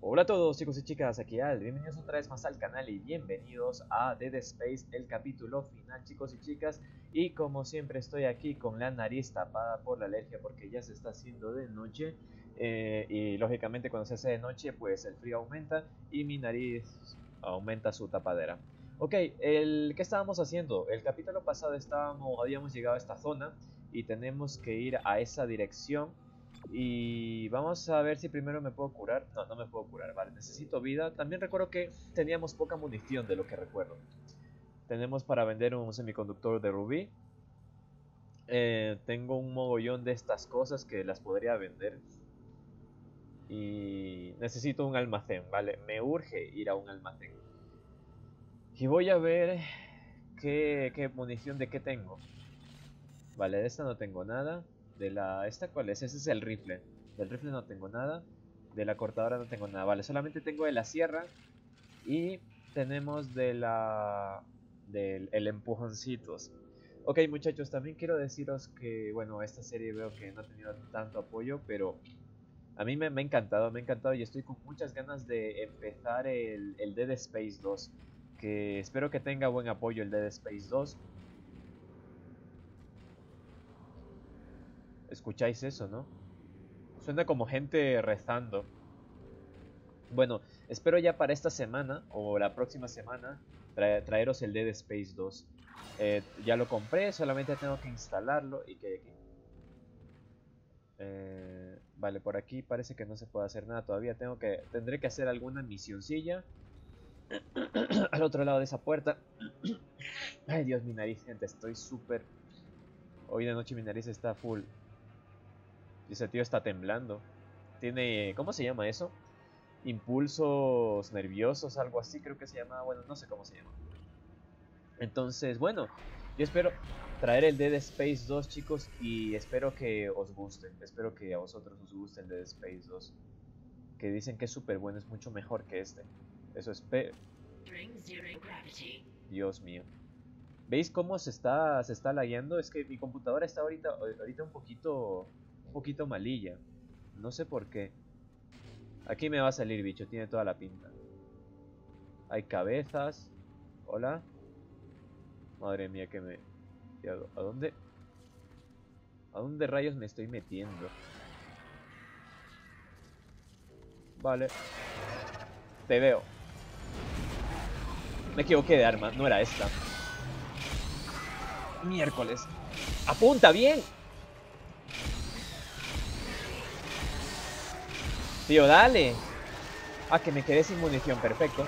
Hola a todos chicos y chicas, aquí Al, bienvenidos otra vez más al canal y bienvenidos a Dead Space, el capítulo final chicos y chicas. Y como siempre estoy aquí con la nariz tapada por la alergia porque ya se está haciendo de noche. Y lógicamente cuando se hace de noche pues el frío aumenta y mi nariz aumenta su tapadera. Ok, ¿qué estábamos haciendo? El capítulo pasado habíamos llegado a esta zona y tenemos que ir a esa dirección. Y vamos a ver si primero me puedo curar. No, no me puedo curar, vale, necesito vida. También recuerdo que teníamos poca munición de lo que recuerdo. Tenemos para vender un semiconductor de rubí. Tengo un mogollón de estas cosas que las podría vender. Y necesito un almacén, vale, me urge ir a un almacén. Y voy a ver qué munición de qué tengo. Vale, de esta no tengo nada. ¿Esta cuál es? Ese es el rifle. Del rifle no tengo nada. De la cortadora no tengo nada. Vale, solamente tengo de la sierra. Y tenemos del el empujoncitos. Ok, muchachos, también quiero deciros que, bueno, esta serie veo que no ha tenido tanto apoyo, pero a mí me ha encantado, me ha encantado y estoy con muchas ganas de empezar el Dead Space 2. Que espero que tenga buen apoyo el Dead Space 2. ¿Escucháis eso, no? Suena como gente rezando. Bueno, espero ya para esta semana o la próxima semana traeros el Dead Space 2. Ya lo compré, solamente tengo que instalarlo y que aquí. Vale, por aquí parece que no se puede hacer nada todavía. Tendré que hacer alguna misioncilla al otro lado de esa puerta. Ay, Dios, mi nariz, gente, estoy súper. Hoy de noche mi nariz está full. Y ese tío está temblando. Tiene, ¿cómo se llama eso? Impulsos nerviosos, algo así creo que se llama, bueno, no sé cómo se llama. Entonces, bueno, yo espero traer el Dead Space 2, chicos, y espero que os guste. Espero que a vosotros os guste el Dead Space 2, que dicen que es súper bueno, es mucho mejor que este. Eso espero. Dios mío. ¿Veis cómo se está lagueando? Es que mi computadora está ahorita un poquito malilla. No sé por qué. Aquí me va a salir, bicho, tiene toda la pinta. Hay cabezas. Hola. Madre mía, que me... ¿A dónde? ¿A dónde rayos me estoy metiendo? Vale. Te veo. Me equivoqué de arma, no era esta. Miércoles. ¡Apunta bien! Tío, dale. Ah, que me quedé sin munición, perfecto.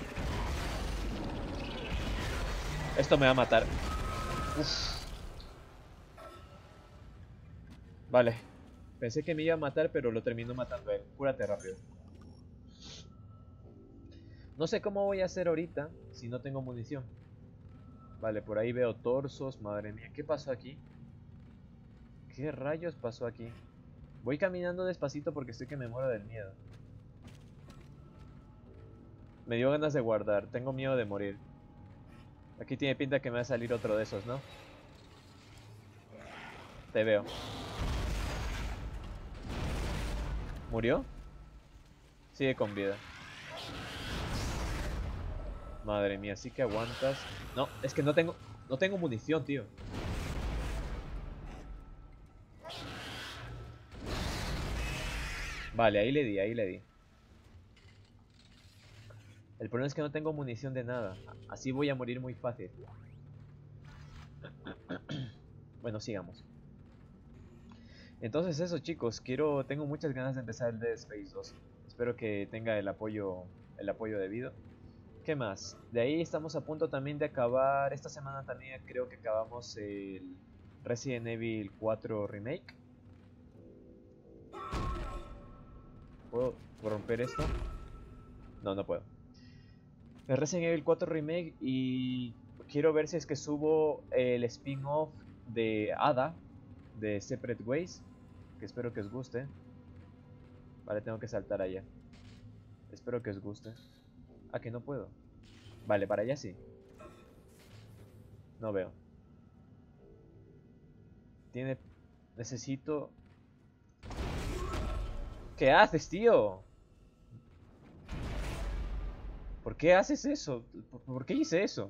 Esto me va a matar. Uf. Vale. Pensé que me iba a matar, pero lo terminó matando él. Cúrate rápido. No sé cómo voy a hacer ahorita si no tengo munición. Vale, por ahí veo torsos. Madre mía, ¿qué pasó aquí? ¿Qué rayos pasó aquí? Voy caminando despacito porque sé que me muero del miedo. Me dio ganas de guardar. Tengo miedo de morir. Aquí tiene pinta que me va a salir otro de esos, ¿no? Te veo. ¿Murió? Sigue con vida. Madre mía, sí que aguantas. No, es que no tengo munición, tío. Vale, ahí le di, ahí le di. El problema es que no tengo munición de nada. Así voy a morir muy fácil. Bueno, sigamos. Entonces eso, chicos, tengo muchas ganas de empezar el Dead Space 2. Espero que tenga el apoyo debido. ¿Qué más? De ahí estamos a punto también de acabar. Esta semana también creo que acabamos el Resident Evil 4 Remake. ¿Puedo romper esto? No, no puedo. El Resident Evil 4 Remake y quiero ver si es que subo el spin-off de Ada, de Separate Ways, que espero que os guste. Vale, tengo que saltar allá. Espero que os guste. Ah, que no puedo. Vale, para allá sí. No veo. Tiene... Necesito... ¿Qué haces, tío? ¿Por qué haces eso? ¿Por qué hice eso?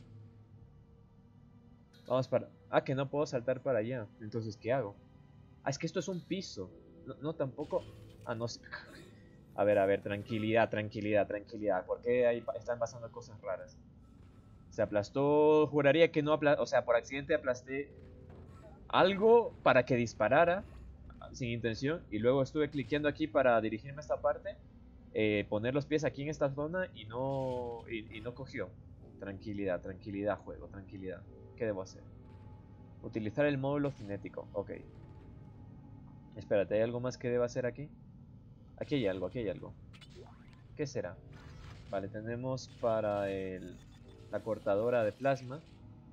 Vamos para... Ah, que no puedo saltar para allá. Entonces, ¿qué hago? Ah, es que esto es un piso. No, no tampoco... Ah, no sé. A ver, tranquilidad, tranquilidad, tranquilidad. ¿Por qué ahí están pasando cosas raras? Se aplastó... Juraría que no aplastó... O sea, por accidente aplasté algo para que disparara sin intención. Y luego estuve cliqueando aquí para dirigirme a esta parte. Poner los pies aquí en esta zona y no... Y no cogió. Tranquilidad, tranquilidad, juego, tranquilidad. ¿Qué debo hacer? Utilizar el módulo cinético. Ok. Espérate, ¿hay algo más que deba hacer aquí? Aquí hay algo, aquí hay algo. ¿Qué será? Vale, tenemos para la cortadora de plasma.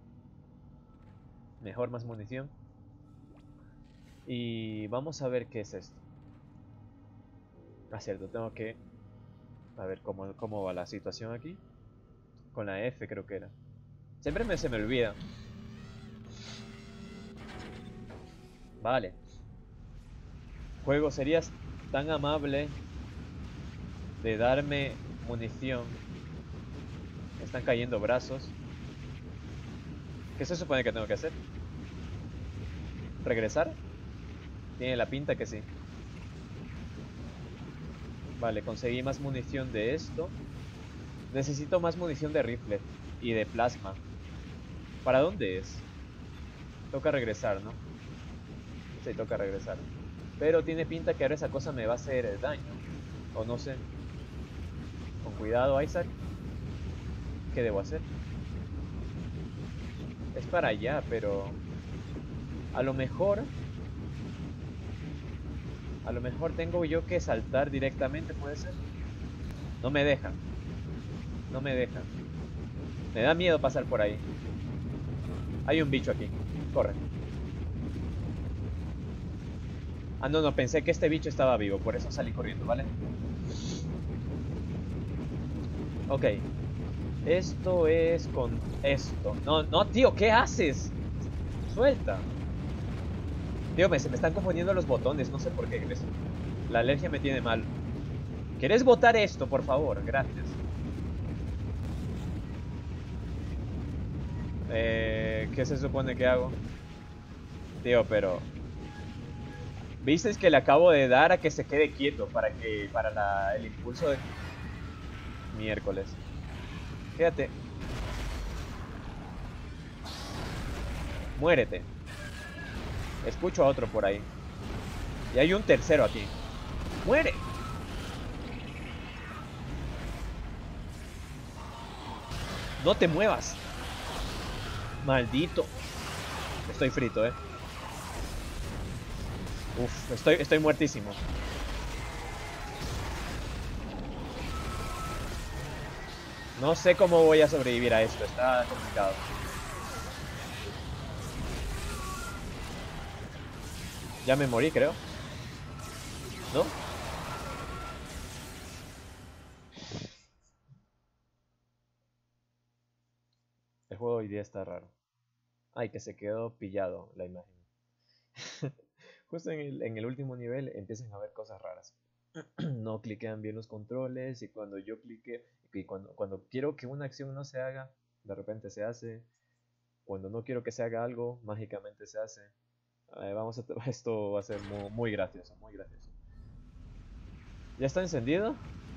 Mejor, más munición. Y vamos a ver qué es esto. Ah, cierto, tengo que... A ver cómo va la situación aquí. Con la F creo que era. Siempre se me olvida. Vale. Juego, ¿serías tan amable de darme munición? Me están cayendo brazos. ¿Qué se supone que tengo que hacer? ¿Regresar? Tiene la pinta que sí. Vale, conseguí más munición de esto. Necesito más munición de rifle y de plasma. ¿Para dónde es? Toca regresar, ¿no? Sí, toca regresar. Pero tiene pinta que ahora esa cosa me va a hacer daño. O no sé. Con cuidado, Isaac. ¿Qué debo hacer? Es para allá, pero... A lo mejor tengo yo que saltar directamente, ¿puede ser? No me dejan. No me dejan. Me da miedo pasar por ahí. Hay un bicho aquí. Corre. Ah, no, pensé que este bicho estaba vivo. Por eso salí corriendo, ¿vale? Ok. Esto es con esto. No, no, tío, ¿qué haces? Suelta. Tío, se me están confundiendo los botones. No sé por qué. La alergia me tiene mal. ¿Quieres botar esto, por favor? Gracias. ¿Qué se supone que hago? Tío, pero... ¿Visteis que le acabo de dar a que se quede quieto para el impulso de... Miércoles. Quédate. Muérete. Escucho a otro por ahí. Y hay un tercero aquí. ¡Muere! No te muevas. Maldito. Estoy frito, Uf, estoy muertísimo. No sé cómo voy a sobrevivir a esto. Está complicado. Ya me morí, creo. ¿No? El juego hoy día está raro. Ay, que se quedó pillado la imagen. Justo en el último nivel empiezan a ver cosas raras. No cliquean bien los controles y cuando yo clique, y cuando quiero que una acción no se haga, de repente se hace. Cuando no quiero que se haga algo, mágicamente se hace. Esto va a ser muy, muy gracioso, muy gracioso. ¿Ya está encendido?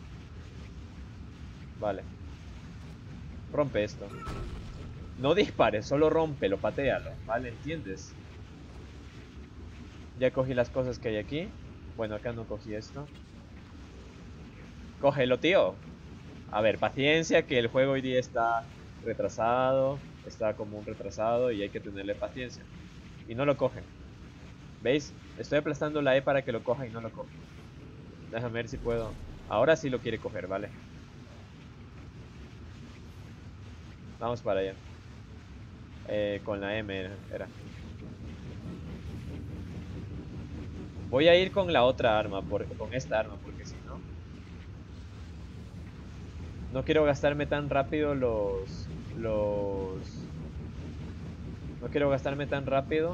Vale. Rompe esto. No dispares, solo rómpelo, patealo, ¿vale? ¿Entiendes? Ya cogí las cosas que hay aquí. Bueno, acá no cogí esto. Cógelo, tío. A ver, paciencia, que el juego hoy día está retrasado. Está como un retrasado y hay que tenerle paciencia. Y no lo cogen. ¿Veis? Estoy aplastando la E para que lo coja y no lo coge. Déjame ver si puedo. Ahora sí lo quiere coger, ¿vale? Vamos para allá. Con la M era. Voy a ir con la otra arma, con esta arma, porque si no... No quiero gastarme tan rápido No quiero gastarme tan rápido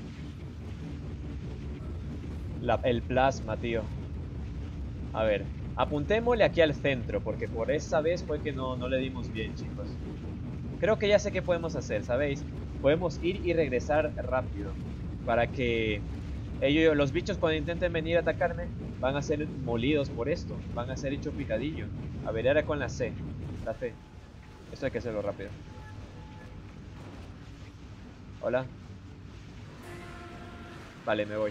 el plasma, tío. A ver. Apuntémosle aquí al centro, porque por esa vez fue que no le dimos bien, chicos. Creo que ya sé qué podemos hacer, ¿sabéis? Podemos ir y regresar rápido. Para que los bichos cuando intenten venir a atacarme, van a ser molidos por esto. Van a ser hecho picadillo. A ver, ahora con la C. La C. Esto hay que hacerlo rápido. Hola. Vale, me voy.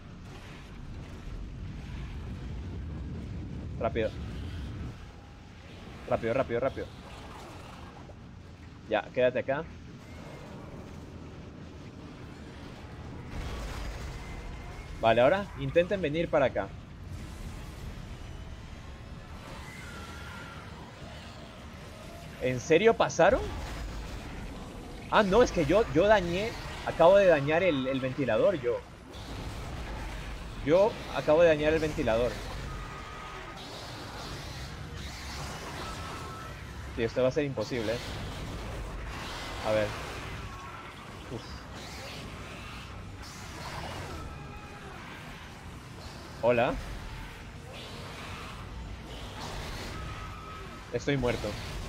Rápido. Rápido, rápido, rápido. Ya, quédate acá. Vale, ahora intenten venir para acá. ¿En serio pasaron? Ah, no, es que yo dañé. Acabo de dañar el ventilador, yo. Yo acabo de dañar el ventilador. Sí, esto va a ser imposible, ¿eh? A ver. Uf. Hola. Estoy muerto.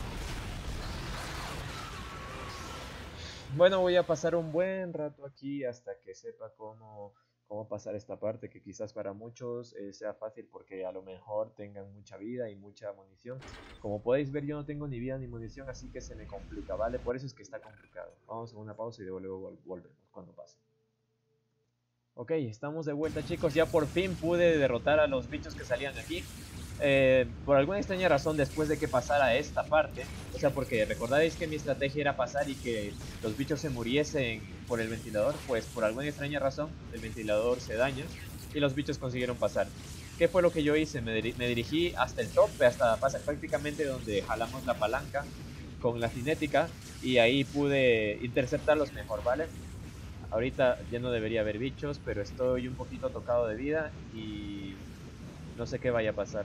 Bueno, voy a pasar un buen rato aquí hasta que sepa cómo pasar esta parte, que quizás para muchos sea fácil porque a lo mejor tengan mucha vida y mucha munición. Como podéis ver, yo no tengo ni vida ni munición, así que se me complica, ¿vale? Por eso es que está complicado. Vamos a una pausa y luego volvemos cuando pase. Ok, estamos de vuelta, chicos. Ya por fin pude derrotar a los bichos que salían aquí. Por alguna extraña razón, después de que pasara esta parte, o sea, porque recordáis que mi estrategia era pasar y que los bichos se muriesen por el ventilador, pues por alguna extraña razón el ventilador se daña y los bichos consiguieron pasar. ¿Qué fue lo que yo hice? Me dirigí hasta el tope, hasta prácticamente donde jalamos la palanca con la cinética y ahí pude interceptarlos mejor, ¿vale? Ahorita ya no debería haber bichos, pero estoy un poquito tocado de vida y no sé qué vaya a pasar.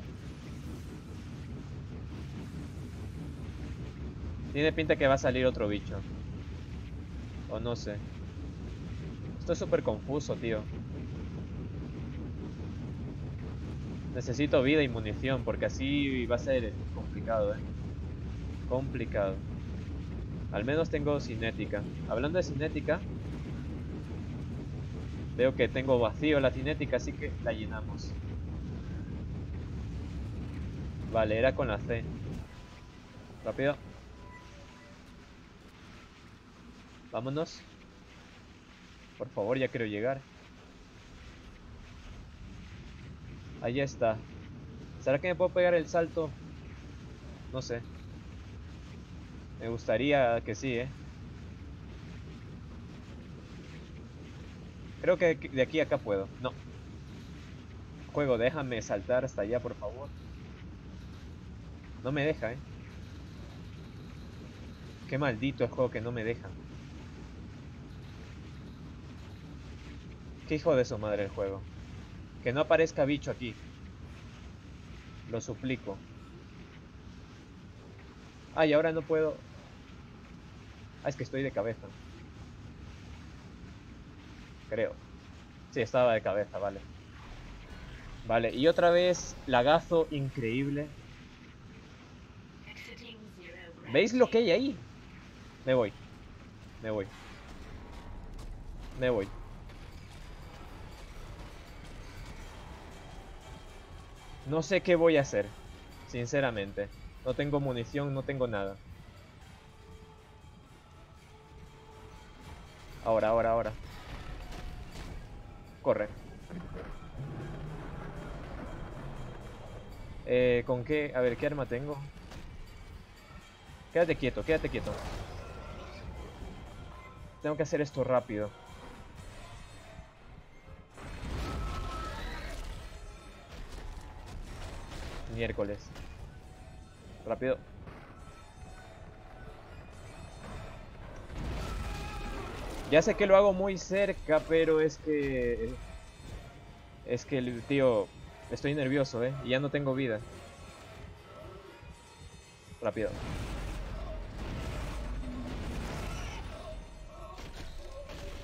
Tiene pinta que va a salir otro bicho. O no sé. Estoy súper confuso, tío. Necesito vida y munición porque así va a ser complicado, complicado. Al menos tengo cinética. Hablando de cinética, veo que tengo vacío la cinética, así que la llenamos. Vale, era con la C. Rápido. Vámonos. Por favor, ya quiero llegar. Ahí está. ¿Será que me puedo pegar el salto? No sé. Me gustaría que sí, Creo que de aquí a acá puedo. No. Juego, déjame saltar hasta allá, por favor. No me deja, Qué maldito el juego que no me deja. Qué hijo de su madre el juego. Que no aparezca bicho aquí. Lo suplico. Ay, ahora no puedo. Ah, es que estoy de cabeza. Creo. Sí, estaba de cabeza, vale. Vale, y otra vez lagazo increíble. ¿Veis lo que hay ahí? Me voy. Me voy. Me voy. No sé qué voy a hacer. Sinceramente. No tengo munición, no tengo nada. Ahora, ahora, ahora. Corre. ¿Con qué? A ver, ¿qué arma tengo? Quédate quieto, quédate quieto. Tengo que hacer esto rápido. Miércoles. Rápido. Ya sé que lo hago muy cerca, pero es que... Es que, tío, estoy nervioso, y ya no tengo vida. Rápido.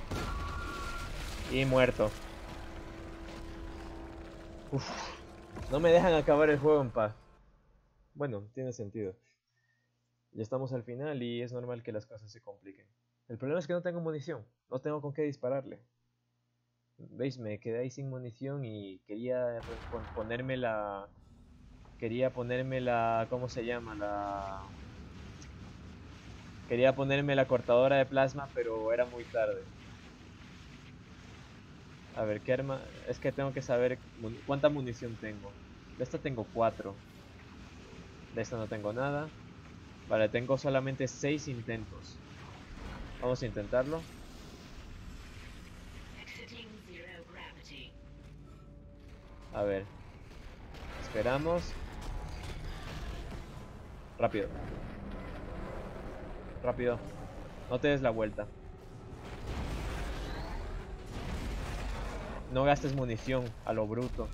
Y muerto. Uf, No me dejan acabar el juego en paz. Bueno, tiene sentido. Ya estamos al final y es normal que las cosas se compliquen. El problema es que no tengo munición. No tengo con qué dispararle. ¿Veis? Me quedé ahí sin munición y quería ponerme la... Quería ponerme la... ¿Cómo se llama? Quería ponerme la cortadora de plasma, pero era muy tarde. A ver, ¿qué arma? Es que tengo que saber cuánta munición tengo. De esta tengo 4. De esta no tengo nada. Vale, tengo solamente 6 intentos. Vamos a intentarlo. A ver. Esperamos. Rápido. Rápido. No te des la vuelta. No gastes munición a lo bruto.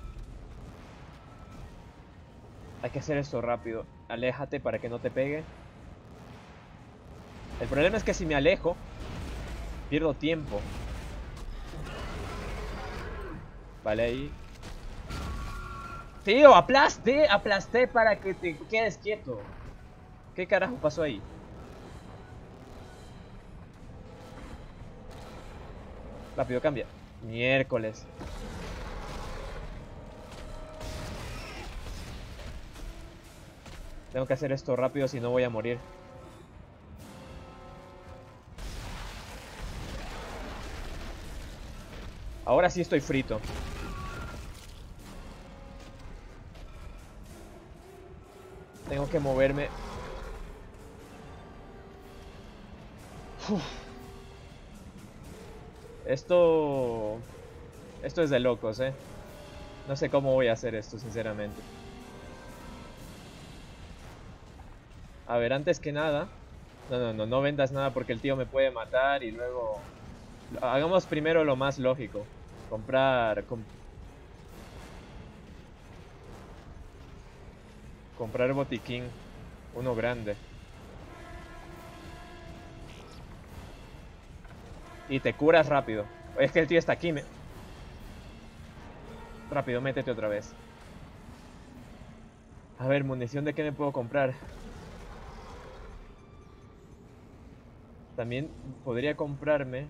Hay que hacer esto rápido. Aléjate para que no te pegue. El problema es que si me alejo, pierdo tiempo. Vale, ahí. Tío, aplasté para que te quedes quieto. ¿Qué carajo pasó ahí? Rápido, cambia. Miércoles. Tengo que hacer esto rápido, si no voy a morir. Ahora sí estoy frito. Tengo que moverme. Uf. Esto es de locos, ¿eh? No sé cómo voy a hacer esto, sinceramente. A ver, antes que nada... No vendas nada porque el tío me puede matar y luego... Hagamos primero lo más lógico. Comprar botiquín. Uno grande. Y te curas rápido. Es que el tío está aquí. Rápido, métete otra vez. A ver, munición, ¿de qué me puedo comprar? También podría comprarme...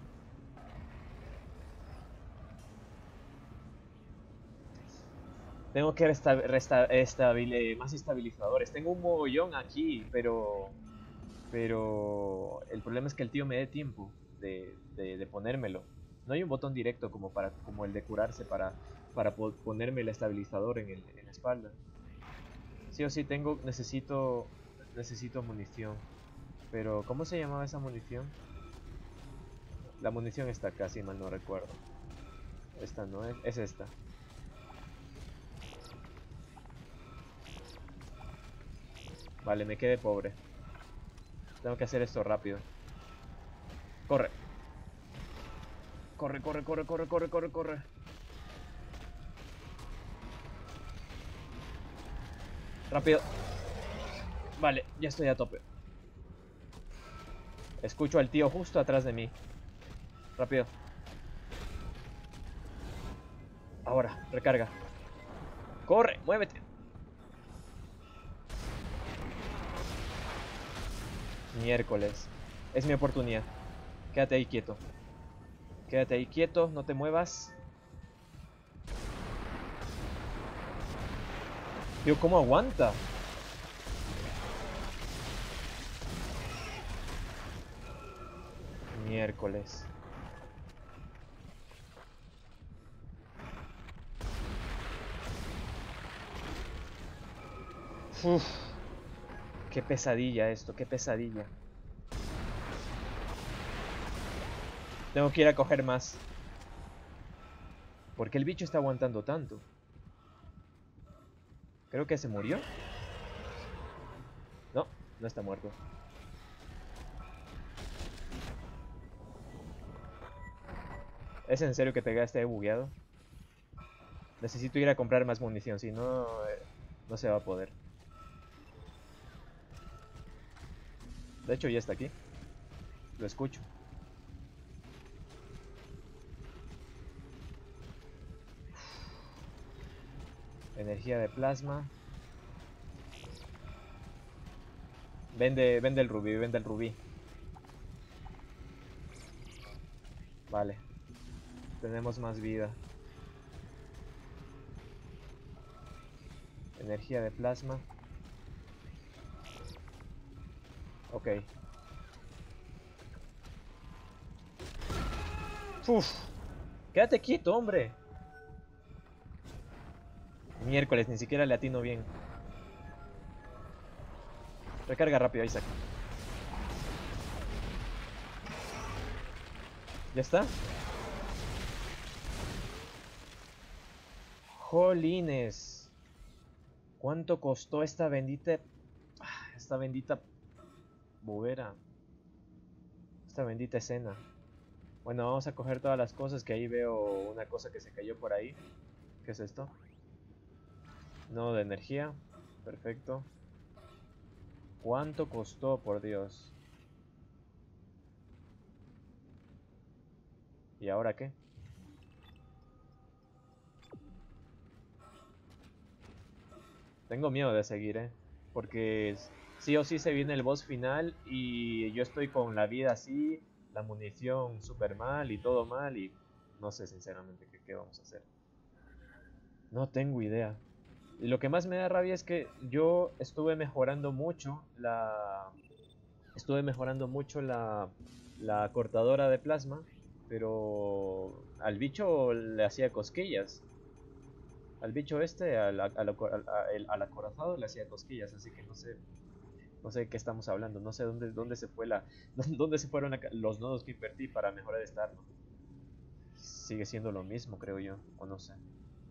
Tengo que más estabilizadores. Tengo un mogollón aquí, pero el problema es que el tío me dé tiempo de ponérmelo. No hay un botón directo como el de curarse para ponerme el estabilizador en la espalda. Sí o sí necesito munición. Pero, ¿cómo se llamaba esa munición? La munición está acá, si mal no recuerdo. Esta no es esta. Vale, me quedé pobre. Tengo que hacer esto rápido. Corre. Corre, corre, corre, corre, corre, corre, corre. Rápido. Vale, ya estoy a tope. Escucho al tío justo atrás de mí. Rápido. Ahora, recarga. Corre, muévete. Miércoles. Es mi oportunidad. Quédate ahí quieto. Quédate ahí quieto, no te muevas. Tío, ¿cómo aguanta? Miércoles. Uf. Qué pesadilla esto, qué pesadilla. Tengo que ir a coger más. ¿Por qué el bicho está aguantando tanto? Creo que se murió. No, no está muerto. ¿Es en serio que te quedaste bugueado? Necesito ir a comprar más munición, si no, no se va a poder. De hecho, ya está aquí. Lo escucho. Energía de plasma. Vende el rubí, vende el rubí. Vale. Tenemos más vida. Energía de plasma. Ok. Uf. Quédate quieto, hombre. Miércoles, ni siquiera le atino bien. Recarga rápido, Isaac. ¿Ya está? Jolines. ¿Cuánto costó esta bendita... Esta bendita... bobera? Esta bendita escena. Bueno, vamos a coger todas las cosas, que ahí veo una cosa que se cayó por ahí. ¿Qué es esto? Nodo de energía. Perfecto. ¿Cuánto costó, por Dios? ¿Y ahora qué? Tengo miedo de seguir, porque sí o sí se viene el boss final y yo estoy con la vida así, la munición súper mal y todo mal y no sé sinceramente qué vamos a hacer. No tengo idea. Y lo que más me da rabia es que yo estuve mejorando mucho la cortadora de plasma, pero al bicho le hacía cosquillas. Al bicho este, al acorazado le hacía cosquillas, así que no sé de qué estamos hablando, no sé dónde se fue dónde se fueron los nodos que invertí para mejorar esta arma. Sigue siendo lo mismo, creo yo, o no sé.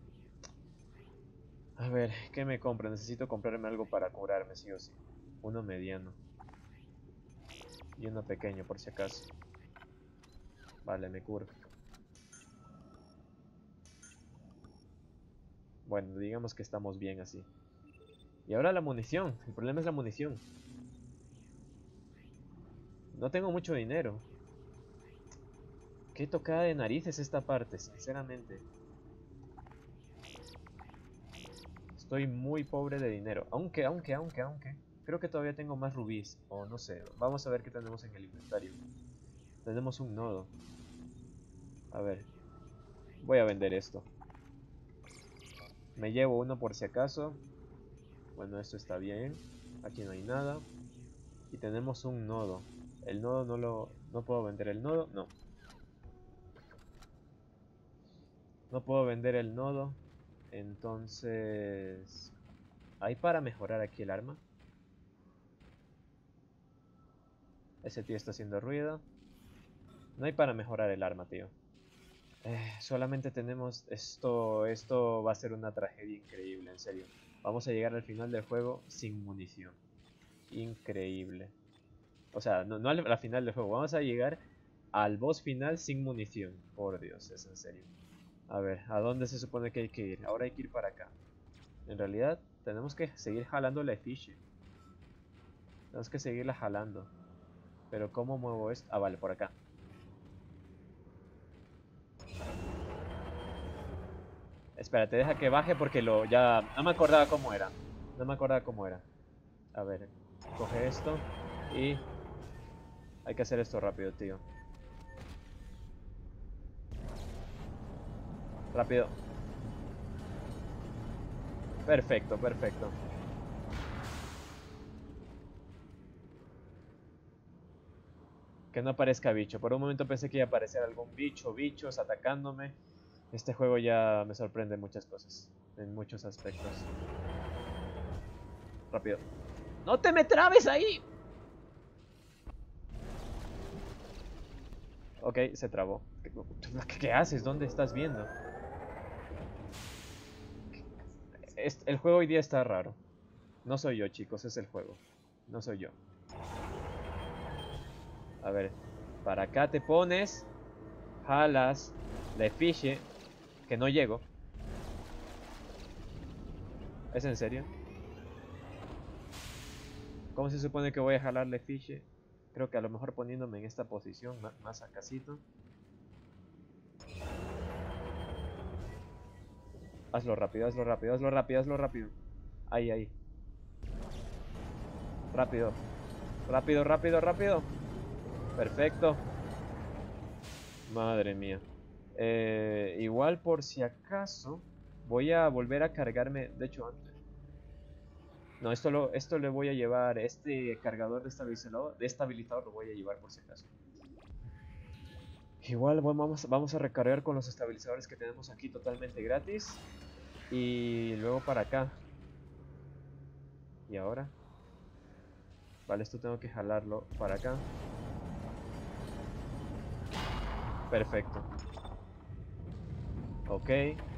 A ver, ¿qué me compro? Necesito comprarme algo para curarme, sí o sí. Uno mediano. Y uno pequeño, por si acaso. Vale, me curo. Bueno, digamos que estamos bien así. Y ahora la munición. El problema es la munición. No tengo mucho dinero. Qué tocada de narices esta parte, sinceramente. Estoy muy pobre de dinero. Aunque. Creo que todavía tengo más rubíes. O no sé. Vamos a ver qué tenemos en el inventario. Tenemos un nodo. A ver. Voy a vender esto. Me llevo uno por si acaso. Bueno, esto está bien. Aquí no hay nada. Y tenemos un nodo. El nodo no puedo vender el nodo. No. No puedo vender el nodo. Entonces... ¿hay para mejorar aquí el arma? Ese tío está haciendo ruido. No hay para mejorar el arma, tío. Solamente tenemos esto. Esto va a ser una tragedia increíble, en serio. Vamos a llegar al final del juego sin munición. Increíble. O sea, no al final del juego. Vamos a llegar al boss final sin munición. Por Dios, es en serio. A ver, ¿a dónde se supone que hay que ir? Ahora hay que ir para acá. En realidad, tenemos que seguir jalando la efigie. Tenemos que seguirla jalando. Pero ¿cómo muevo esto? Ah, vale, por acá. Espérate, deja que baje porque ya no me acordaba cómo era. No me acordaba cómo era. A ver, coge esto y hay que hacer esto rápido, tío. Rápido. Perfecto, perfecto. Que no aparezca bicho. Por un momento pensé que iba a aparecer algún bicho, bichos atacándome. Este juego ya me sorprende en muchas cosas, en muchos aspectos. Rápido. ¡No te me trabes ahí! Ok, se trabó. ¿Qué haces? ¿Dónde estás viendo? El juego hoy día está raro. No soy yo, chicos, es el juego. No soy yo. A ver, para acá te pones, jalas la efigie, que no llego. ¿Es en serio? ¿Cómo se supone que voy a jalar la efigie? Creo que a lo mejor poniéndome en esta posición, más acasito. Hazlo rápido, hazlo rápido, hazlo rápido, hazlo rápido. Ahí, ahí. Rápido. Rápido, rápido, rápido. Perfecto. Madre mía. Igual por si acaso voy a volver a cargarme. De hecho, antes. No, esto le voy a llevar. Este cargador de estabilizador lo voy a llevar por si acaso. Igual vamos a recargar con los estabilizadores que tenemos aquí totalmente gratis. Y luego para acá. Y ahora. Vale, esto tengo que jalarlo para acá. Perfecto. Ok.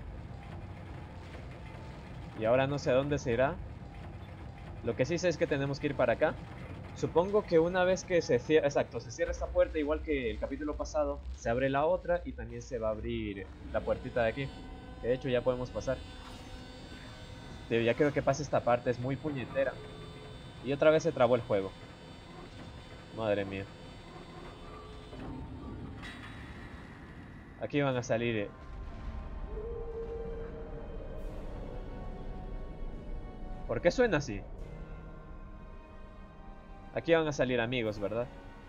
Y ahora no sé a dónde se irá. Lo que sí sé es que tenemos que ir para acá. Supongo que una vez que se cierra, exacto, se cierra esta puerta, igual que el capítulo pasado, se abre la otra y también se va a abrir la puertita de aquí. Que de hecho ya podemos pasar. Tío, ya quiero que pase esta parte, es muy puñetera. Y otra vez se trabó el juego. Madre mía. Aquí van a salir. ¿Por qué suena así? Aquí van a salir amigos, ¿verdad?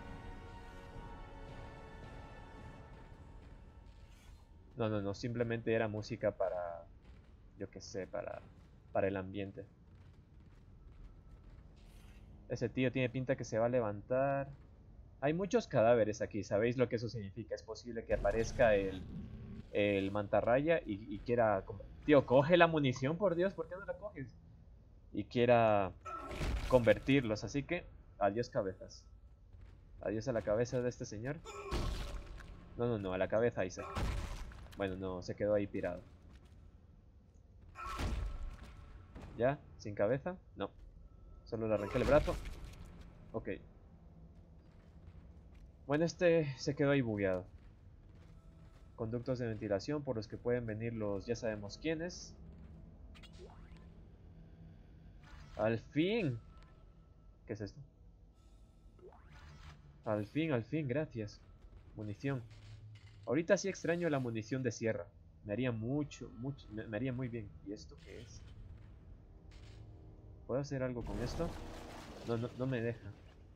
No, no, no, simplemente era música para, yo qué sé, para el ambiente. Ese tío tiene pinta que se va a levantar. Hay muchos cadáveres aquí, ¿sabéis lo que eso significa? Es posible que aparezca el mantarraya y quiera... Tío, coge la munición, por Dios, ¿por qué no la coges? Y quiera convertirlos, así que adiós cabezas. Adiós a la cabeza de este señor. No, no, no, a la cabeza Isaac. Bueno, no, se quedó ahí pirado. ¿Ya? ¿Sin cabeza? No. Solo le arranqué el brazo. Ok. Bueno, este se quedó ahí bugueado. Conductos de ventilación por los que pueden venir los ya sabemos quiénes. ¡Al fin! ¿Qué es esto? Al fin, gracias. Munición. Ahorita sí extraño la munición de sierra. Me haría me haría muy bien. ¿Y esto qué es? ¿Puedo hacer algo con esto? No, no, no me deja.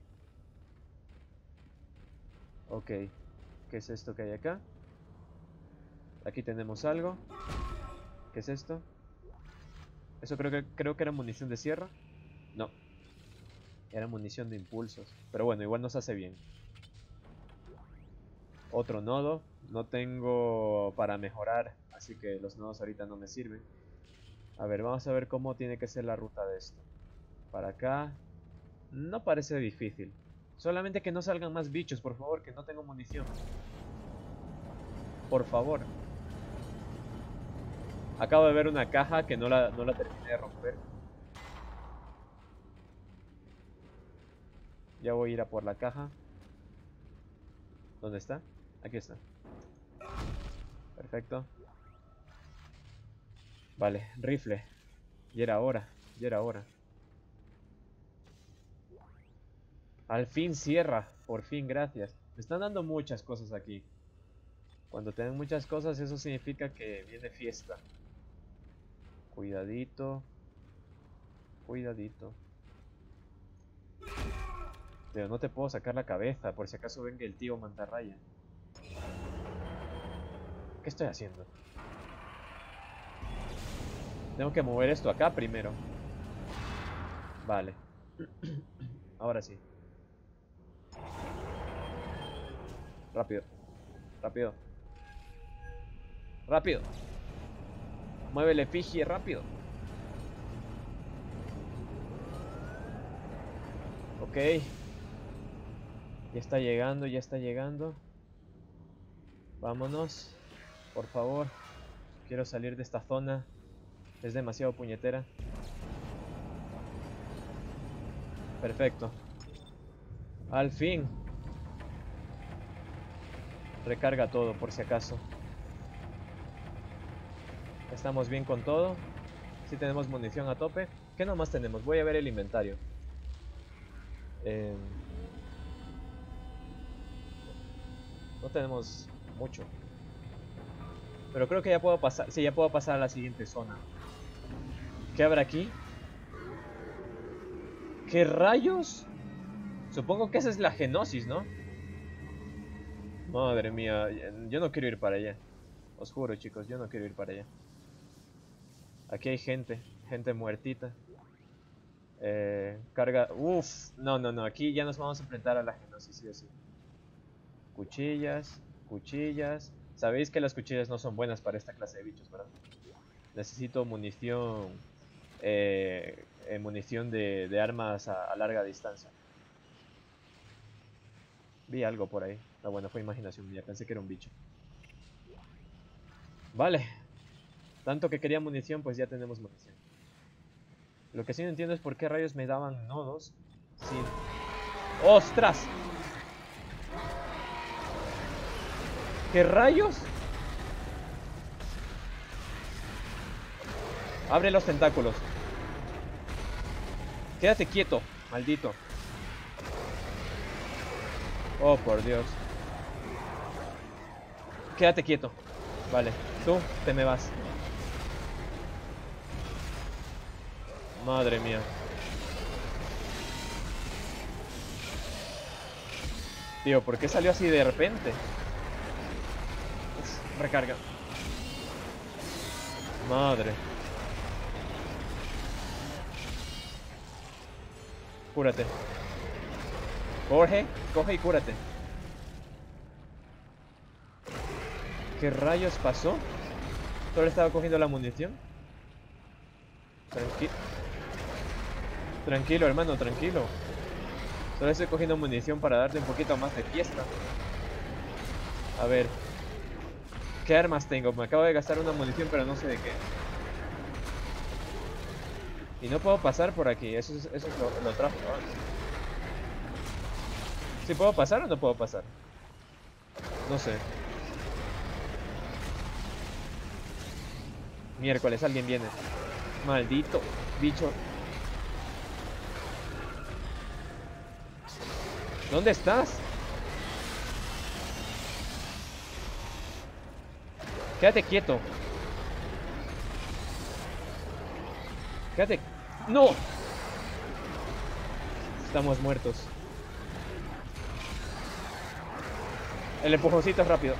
Ok. ¿Qué es esto que hay acá? Aquí tenemos algo. ¿Qué es esto? Eso creo que era munición de sierra. No, era munición de impulsos. Pero bueno, igual nos hace bien. Otro nodo. No tengo para mejorar, así que los nodos ahorita no me sirven. A ver, vamos a ver cómo tiene que ser la ruta de esto. Para acá. No parece difícil. Solamente que no salgan más bichos, por favor, que no tengo munición. Por favor. Acabo de ver una caja que no la terminé de romper. Ya voy a ir a por la caja. ¿Dónde está? Aquí está. Perfecto. Vale, rifle. Y era hora, ya era hora. Al fin cierra, por fin, gracias. Me están dando muchas cosas aquí. Cuando te dan muchas cosas, eso significa que viene fiesta. Cuidadito. Cuidadito. Pero no te puedo sacar la cabeza, por si acaso venga el tío mantarraya. ¿Qué estoy haciendo? Tengo que mover esto acá primero. Vale. Ahora sí. Rápido. Rápido. Rápido. Mueve el efigie rápido. Ok. Ya está llegando, ya está llegando. Vámonos. Por favor. Quiero salir de esta zona. Es demasiado puñetera. Perfecto. Al fin. Recarga todo por si acaso. Estamos bien con todo. Si tenemos munición a tope. ¿Qué nomás tenemos? Voy a ver el inventario. No tenemos mucho. Pero creo que ya puedo pasar. Sí, ya puedo pasar a la siguiente zona. ¿Qué habrá aquí? ¿Qué rayos? Supongo que esa es la genosis, ¿no? Madre mía, yo no quiero ir para allá. Os juro, chicos, yo no quiero ir para allá. Aquí hay gente, gente muertita. Carga... Uf, no, no, no, aquí ya nos vamos a enfrentar a la genosis, sí o sí. Cuchillas, cuchillas. Sabéis que las cuchillas no son buenas para esta clase de bichos, ¿verdad? Necesito munición, munición de armas a larga distancia. Vi algo por ahí. Ah, bueno, fue imaginación mía, pensé que era un bicho. Vale. Tanto que quería munición, pues ya tenemos munición. Lo que sí no entiendo es por qué rayos me daban nodos sin... ¡Ostras! ¿Qué rayos? Abre los tentáculos. Quédate quieto, maldito. Oh, por Dios. Quédate quieto. Vale, tú te me vas. Madre mía. Tío, ¿por qué salió así de repente? Uf, recarga. Madre. Cúrate. Jorge, coge y cúrate. ¿Qué rayos pasó? Solo estaba cogiendo la munición. Tranquilo, hermano, tranquilo. Solo estoy cogiendo munición para darte un poquito más de fiesta. A ver. ¿Qué armas tengo? Me acabo de gastar una munición, pero no sé de qué. Y no puedo pasar por aquí. Eso es lo trágico. ¿Sí puedo pasar o no puedo pasar? No sé. Miércoles, alguien viene. Maldito bicho. ¿Dónde estás? Quédate quieto. Quédate. ¡No! Estamos muertos. El empujoncito es rápido.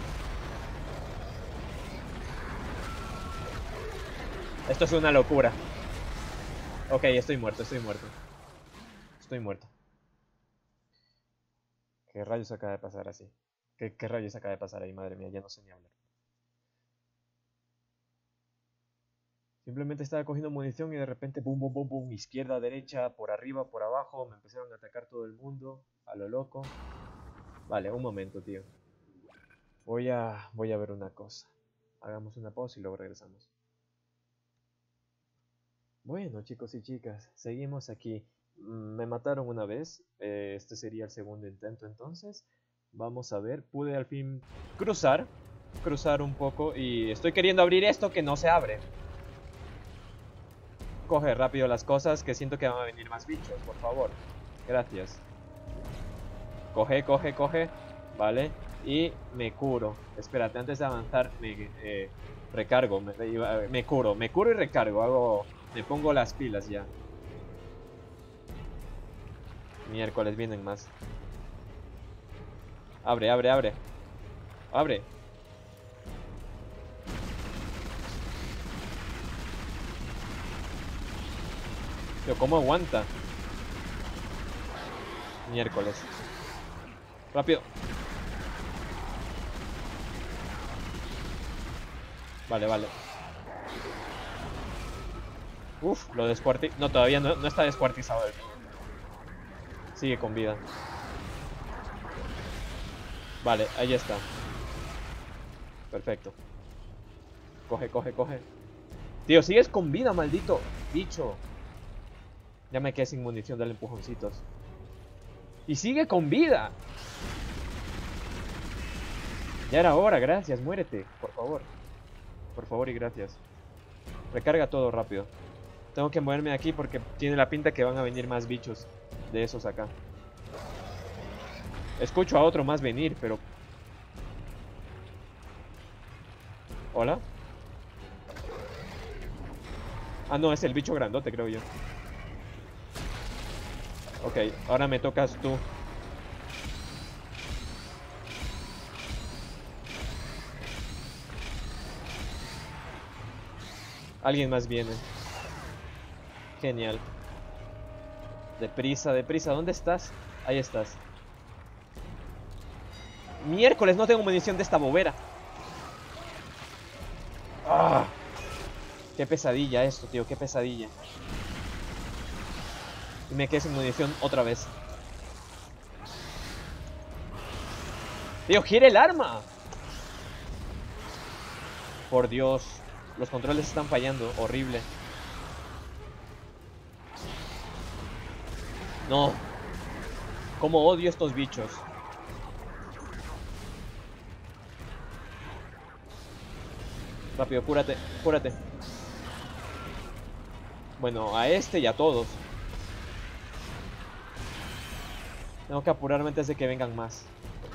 Esto es una locura. Ok, estoy muerto, estoy muerto. Estoy muerto. ¿Qué rayos acaba de pasar así? ¿Qué rayos acaba de pasar ahí? Madre mía, ya no sé ni hablar. Simplemente estaba cogiendo munición y de repente boom, boom, boom, boom. Izquierda, derecha, por arriba, por abajo. Me empezaron a atacar todo el mundo. A lo loco. Vale, un momento, tío. Voy a ver una cosa. Hagamos una pausa y luego regresamos. Bueno, chicos y chicas, seguimos aquí. Me mataron una vez. Este sería el segundo intento entonces. Vamos a ver. Pude al fin cruzar un poco y estoy queriendo abrir esto que no se abre. Coge rápido las cosas que siento que van a venir más bichos, por favor. Gracias. Coge, coge, coge. Vale. Y me curo. Espérate, antes de avanzar me recargo. Me curo y recargo. Me pongo las pilas ya. Miércoles vienen más. Abre, abre, abre. Abre. Pero ¿cómo aguanta? Miércoles. Rápido. Vale, vale. Uf, lo descuartizado. No, todavía no está descuartizado. Sigue con vida. Vale, ahí está. Perfecto. Coge, coge, coge. Tío, sigues con vida, maldito bicho. Ya me quedé sin munición, dale empujoncitos. Y sigue con vida. Ya era hora, gracias, muérete, por favor. Por favor y gracias. Recarga todo rápido. Tengo que moverme de aquí porque tiene la pinta que van a venir más bichos de esos acá. Escucho a otro más venir, pero... Hola. Ah, no, es el bicho grandote, creo yo. Ok, ahora me tocas tú. Alguien más viene. Genial. Deprisa, deprisa. ¿Dónde estás? Ahí estás. Miércoles, no tengo munición de esta bobera. ¡Ah! Qué pesadilla esto, tío. Qué pesadilla. Y me quedé sin munición otra vez. Tío, gira el arma. Por Dios. Los controles están fallando. Horrible. No. Cómo odio estos bichos. Rápido, cúrate, cúrate. Bueno, a este y a todos. Tengo que apurarme antes de que vengan más.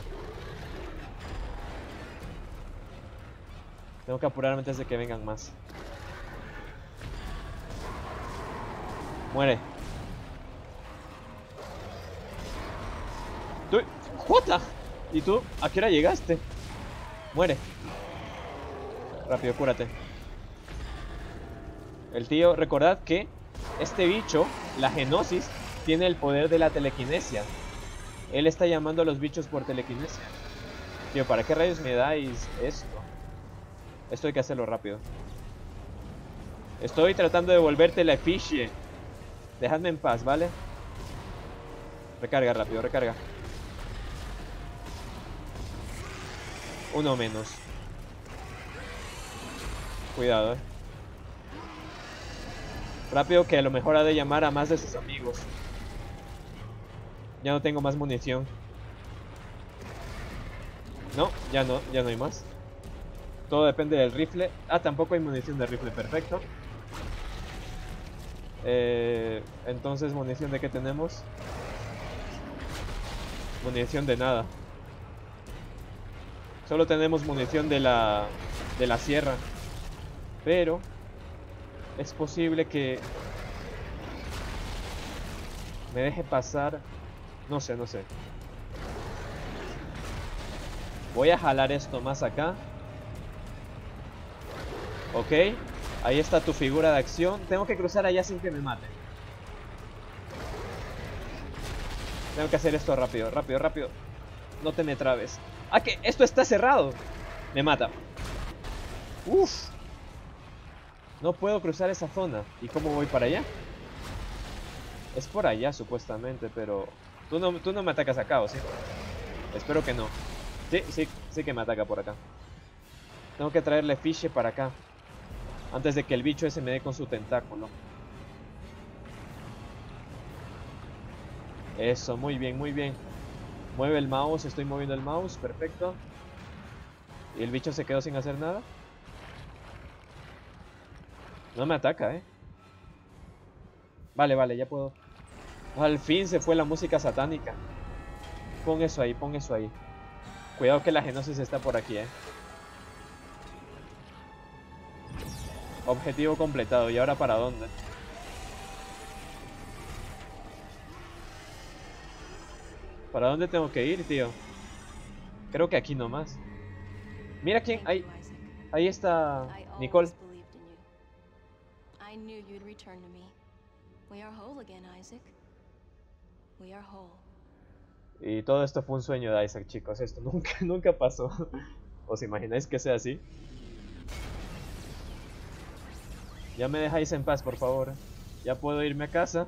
Tengo que apurarme antes de que vengan más. Muere. ¡Tú! ¡Jota! ¿Y tú? ¿A qué hora llegaste? Muere. Rápido, cúrate. El tío, recordad que este bicho, la genosis, tiene el poder de la telequinesia. Él está llamando a los bichos por telequinesia. Tío, ¿para qué rayos me dais esto? Esto hay que hacerlo rápido. Estoy tratando de volverte la efigie. Dejadme en paz, ¿vale? Recarga rápido, recarga. Uno menos. Cuidado, Rápido, que a lo mejor ha de llamar a más de sus amigos. Ya no tengo más munición. No, ya no hay más. Todo depende del rifle. Ah, tampoco hay munición de rifle, perfecto. Entonces, ¿munición de qué tenemos? Munición de nada. Solo tenemos munición de la sierra. Pero es posible que me deje pasar. No sé, no sé. Voy a jalar esto más acá. Ok. Ahí está tu figura de acción. Tengo que cruzar allá sin que me mate. Tengo que hacer esto rápido, rápido, rápido. No te me trabes. Ah, que esto está cerrado. Me mata. Uf. No puedo cruzar esa zona. ¿Y cómo voy para allá? Es por allá supuestamente, pero... Tú no me atacas acá, ¿o sí? Espero que no. Sí que me ataca por acá. Tengo que traerle fiche para acá. Antes de que el bicho ese me dé con su tentáculo. Eso, muy bien, muy bien. Mueve el mouse, estoy moviendo el mouse, perfecto. ¿Y el bicho se quedó sin hacer nada? No me ataca, Vale, vale, ya puedo. Al fin se fue la música satánica. Pon eso ahí, pon eso ahí. Cuidado que la genosis está por aquí, Objetivo completado. ¿Y ahora para dónde? ¿Para dónde tengo que ir, tío? Creo que aquí nomás. Mira quién. Ahí está Nicole. Y todo esto fue un sueño de Isaac, chicos. Esto nunca pasó. ¿Os imagináis que sea así? Ya me dejáis en paz, por favor. Ya puedo irme a casa.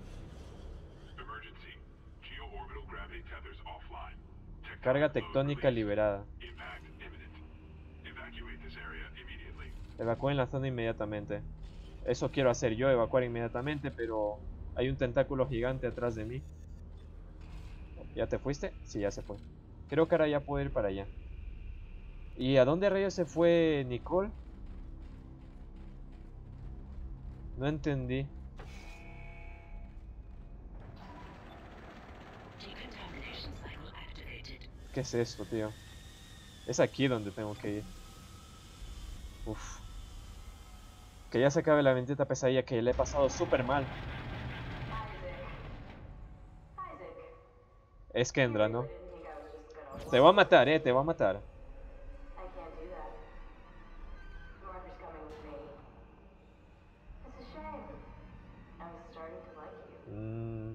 Carga tectónica liberada. Evacúen la zona inmediatamente. Eso quiero hacer yo, evacuar inmediatamente, pero hay un tentáculo gigante atrás de mí. ¿Ya te fuiste? Sí, ya se fue. Creo que ahora ya puedo ir para allá. ¿Y a dónde rayos se fue Nicole? No entendí. ¿Qué es esto, tío? Es aquí donde tengo que ir. Uf. Que ya se acabe la bendita pesadilla que le he pasado súper mal. Es Kendra, ¿no? Te va a matar, te va a matar. Mm,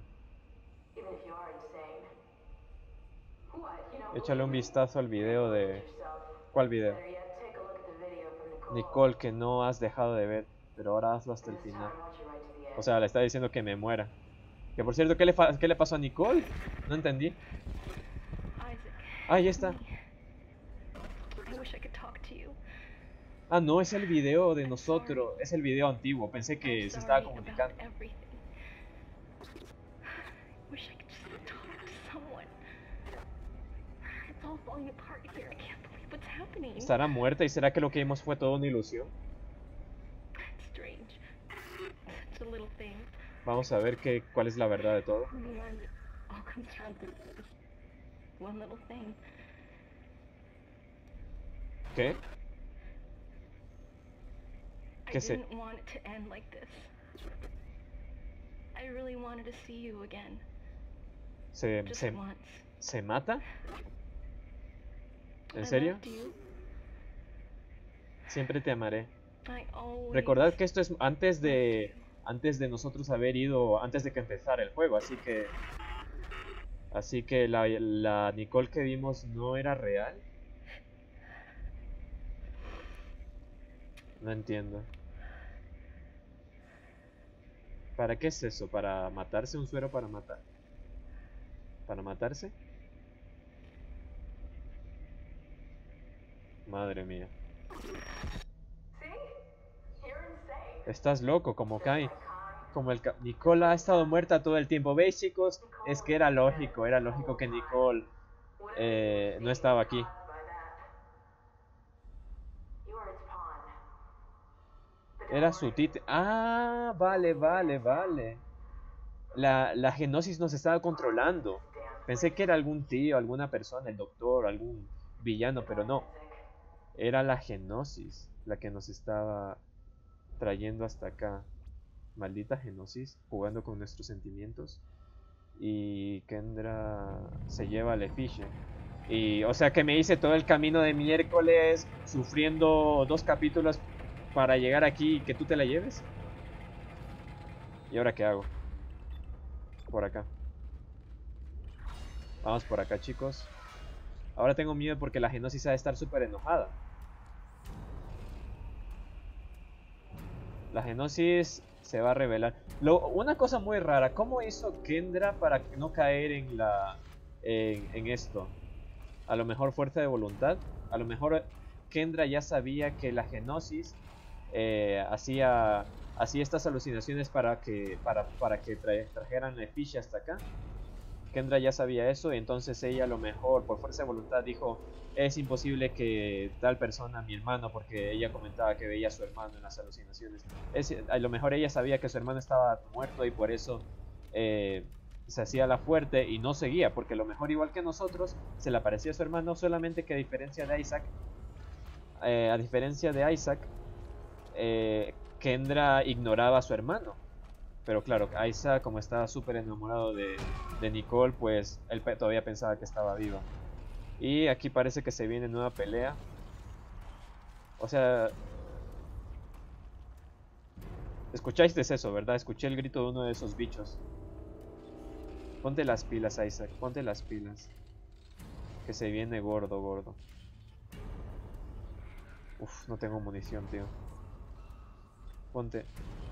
échale un vistazo al video de... ¿Cuál video? Nicole, que no has dejado de ver, pero ahora hazlo hasta el final. O sea, le está diciendo que me muera. Que por cierto, ¿qué le pasó a Nicole? No entendí. Ah, ya está. Ah, no, es el video de nosotros. Es el video antiguo. Pensé que se estaba comunicando. ¿Estará muerta y será que lo que vimos fue toda una ilusión? Vamos a ver cuál es la verdad de todo. ¿Qué? ¿Qué se... ¿Se mata? ¿En serio? Siempre te amaré. Recordad que esto es antes de nosotros haber ido, antes de que empezara el juego, así que la Nicole que vimos no era real. No entiendo. ¿Para qué es eso? ¿Para matarse? ¿Un suero para matar? ¿Para matarse? Madre mía. Estás loco, como Kai. Como Nicole ha estado muerta todo el tiempo. ¿Veis, chicos? Es que era lógico que Nicole no estaba aquí. Era su títere. Ah, vale. La genosis nos estaba controlando. Pensé que era algún tío, alguna persona, el doctor, algún villano, pero no. Era la genosis la que nos estaba trayendo hasta acá. Maldita genosis, jugando con nuestros sentimientos. Y Kendra se lleva a Lefiche. Y, o sea, que me hice todo el camino de miércoles sufriendo 2 capítulos para llegar aquí y que tú te la lleves. ¿Y ahora qué hago? Por acá. Vamos por acá, chicos. Ahora tengo miedo porque la genosis ha de estar súper enojada. La genosis se va a revelar. Una cosa muy rara, ¿cómo hizo Kendra para no caer en esto? A lo mejor fuerza de voluntad. A lo mejor Kendra ya sabía que la genosis hacía estas alucinaciones para que trajeran a Fish hasta acá. Kendra ya sabía eso y entonces ella a lo mejor por fuerza de voluntad dijo: es imposible que tal persona, mi hermano, porque ella comentaba que veía a su hermano en las alucinaciones, a lo mejor ella sabía que su hermano estaba muerto y por eso se hacía la fuerte y no seguía, porque a lo mejor igual que nosotros se le aparecía a su hermano, solamente que a diferencia de Isaac, Kendra ignoraba a su hermano. Pero claro, Isaac, como estaba súper enamorado de Nicole, pues él todavía pensaba que estaba viva. Y aquí parece que se viene nueva pelea. O sea... Escuchaste eso, ¿verdad? Escuché el grito de uno de esos bichos. Ponte las pilas, Isaac, ponte las pilas. Que se viene gordo. Uf, no tengo munición, tío. Ponte...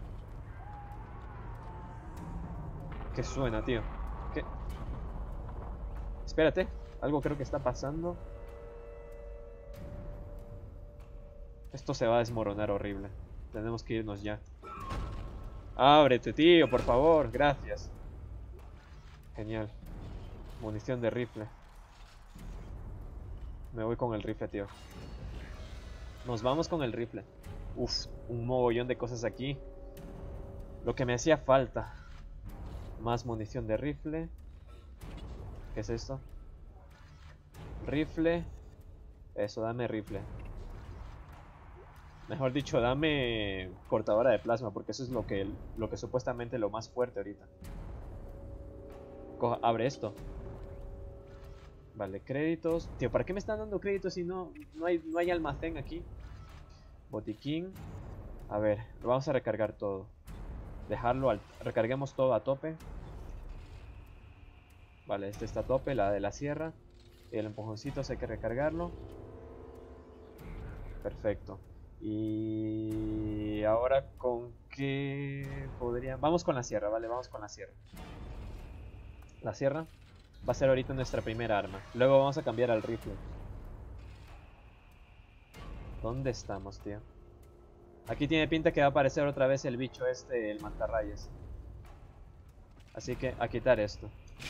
¿Qué suena, tío? ¿Qué? Espérate, algo creo que está pasando. Esto se va a desmoronar horrible. Tenemos que irnos ya. Ábrete, tío, por favor, gracias. Genial. Munición de rifle. Me voy con el rifle, tío. Nos vamos con el rifle. Uf, un mogollón de cosas aquí. Lo que me hacía falta. Más munición de rifle. ¿Qué es esto? Rifle. Eso, dame rifle. Mejor dicho, dame cortadora de plasma, porque eso es lo que supuestamente lo más fuerte ahorita. Abre esto. Vale, créditos. Tío, ¿para qué me están dando créditos si no hay almacén aquí? Botiquín. A ver, lo vamos a recargar todo. Recarguemos todo a tope. Vale, este está a tope, la de la sierra. El empujoncito hay que recargarlo. Perfecto. Y ahora con qué podría... Vamos con la sierra, vale, vamos con la sierra. La sierra va a ser ahorita nuestra primera arma. Luego vamos a cambiar al rifle. ¿Dónde estamos, tío? Aquí tiene pinta que va a aparecer otra vez el bicho este, el mantarrayas. Así que a quitar esto.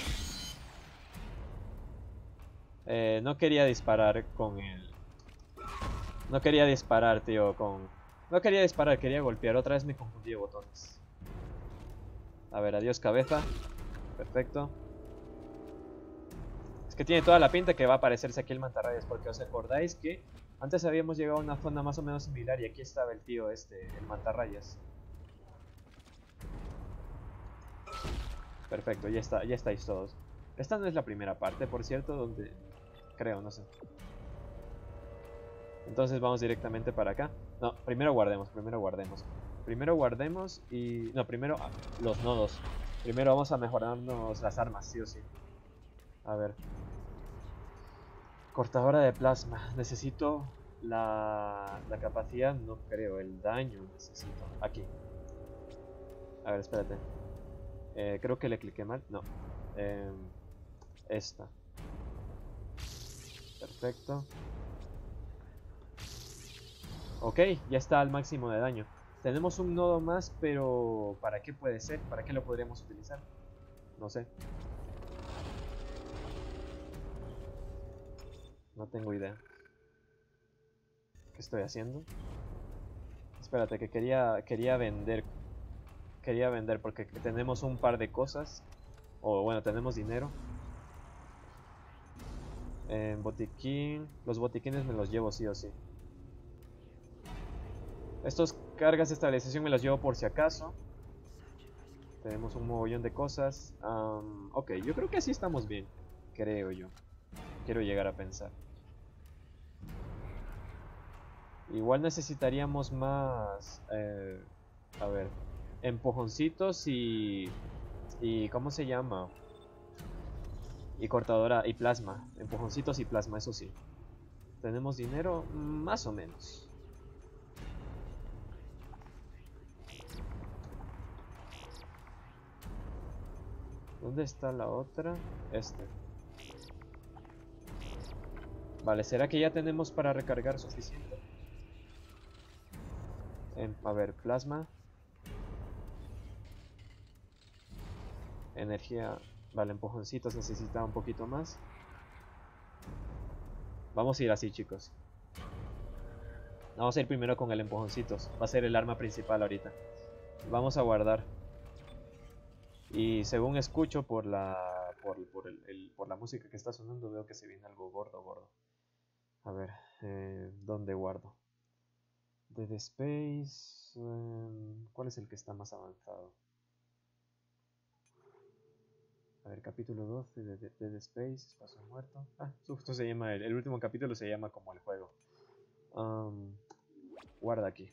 No quería disparar con el... No quería disparar, tío, con... No quería disparar, quería golpear. Otra vez me confundí de botones. A ver, adiós cabeza. Perfecto. Es que tiene toda la pinta que va a aparecerse aquí el mantarrayas, porque os acordáis que antes habíamos llegado a una zona más o menos similar y aquí estaba el tío este, el mantarrayas. Perfecto, ya estáis todos. Esta no es la primera parte, por cierto, donde... Creo, no sé. Entonces vamos directamente para acá. No, primero guardemos. Primero guardemos y... No, primero los nodos. Primero vamos a mejorarnos las armas, sí o sí. A ver. Cortadora de plasma. Necesito la capacidad, no creo. El daño necesito. Aquí. A ver, espérate. Creo que le cliqué mal. No. Esta. Perfecto. Ok, ya está al máximo de daño. Tenemos un nodo más, pero ¿para qué puede ser? ¿Para qué lo podríamos utilizar? No sé. No tengo idea. ¿Qué estoy haciendo? Espérate, que quería vender. Quería vender porque tenemos un par de cosas. O bueno, tenemos dinero. Botiquín. Los botiquines me los llevo sí o sí. Estos cargas de estabilización me los llevo por si acaso. Tenemos un mogollón de cosas. Ok, yo creo que así estamos bien. Creo yo. Quiero llegar a pensar. Igual necesitaríamos más... a ver. Empujoncitos y... ¿Cómo se llama? Y cortadora y plasma. Empujoncitos y plasma, eso sí. ¿Tenemos dinero? Más o menos. ¿Dónde está la otra? Este. Vale, ¿será que ya tenemos para recargar suficiente? A ver, plasma. Energía. Vale, empujoncitos necesita un poquito más. Vamos a ir así, chicos. Vamos a ir primero con el empujoncitos. Va a ser el arma principal ahorita. Vamos a guardar. Y según escucho por la música que está sonando, veo que se viene algo gordo. A ver, ¿dónde guardo? Dead Space. ¿Cuál es el que está más avanzado? A ver, capítulo 12 de Dead Space, Espacio Muerto. Esto se llama, el último capítulo se llama como el juego. Guarda aquí.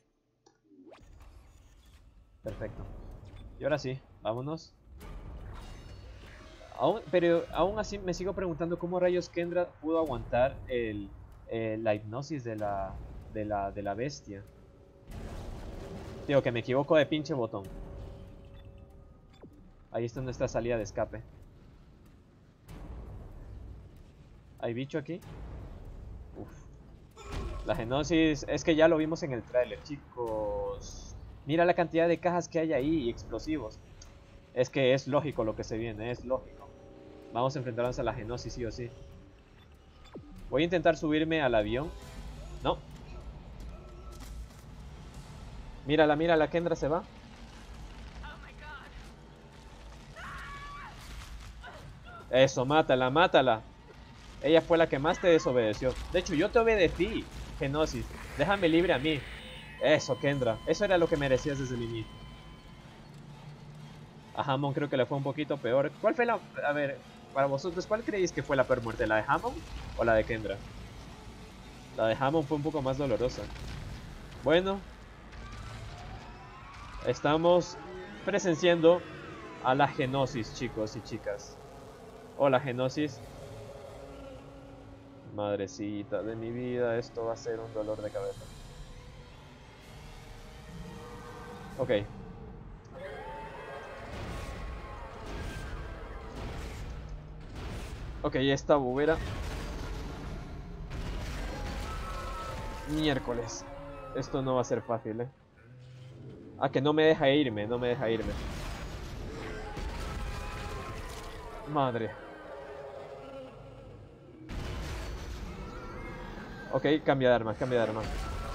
Perfecto. Y ahora sí, vámonos. Pero aún así me sigo preguntando cómo rayos Kendra pudo aguantar la hipnosis de la bestia. Tío, que me equivoco de pinche botón. Ahí está nuestra salida de escape. ¿Hay bicho aquí? Uf. La genosis, es que ya lo vimos en el tráiler, chicos. Mira la cantidad de cajas que hay ahí y explosivos. Es que es lógico lo que se viene, es lógico. Vamos a enfrentarnos a la genosis sí o sí. Voy a intentar subirme al avión. No. Mírala, Kendra se va. Eso, mátala. Ella fue la que más te desobedeció. De hecho, yo te obedecí, Genosis. Déjame libre a mí. Eso, Kendra. Eso era lo que merecías desde el inicio. A Hammond creo que le fue un poquito peor. ¿Cuál fue la... A ver, para vosotros, ¿cuál creéis que fue la peor muerte? ¿La de Hammond o la de Kendra? La de Hammond fue un poco más dolorosa. Bueno, estamos presenciando a la genosis, chicos y chicas. Hola, genosis. Madrecita de mi vida, esto va a ser un dolor de cabeza. Ok. Ok, esta bobera. Miércoles. Esto no va a ser fácil, Ah, que no me deja irme, no me deja irme. Madre. Ok, cambia de arma, cambia de arma.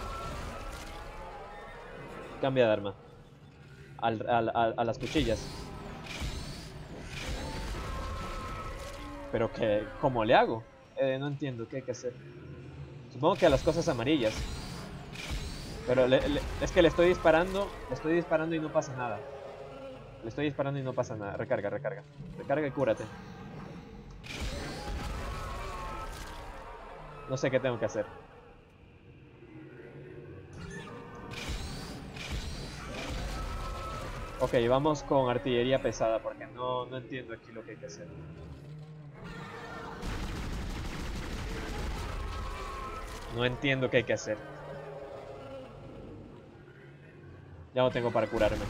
Cambia de arma. A las cuchillas. Pero que, ¿cómo le hago? No entiendo qué hay que hacer. Supongo que a las cosas amarillas. Pero es que le estoy disparando y no pasa nada. Le estoy disparando y no pasa nada. Recarga, recarga. Recarga y cúrate. No sé qué tengo que hacer. Ok, vamos con artillería pesada porque no entiendo aquí lo que hay que hacer. No entiendo qué hay que hacer. Ya no tengo para curarme.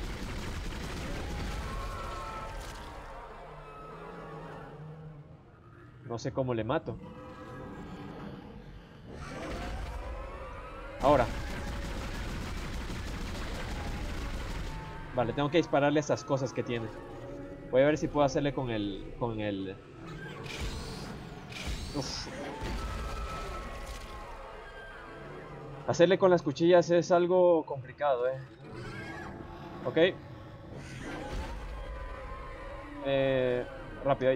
No sé cómo le mato. Ahora. Vale, tengo que dispararle esas cosas que tiene. Voy a ver si puedo hacerle con el... Uf. Hacerle con las cuchillas es algo complicado, Ok. Rápido ahí.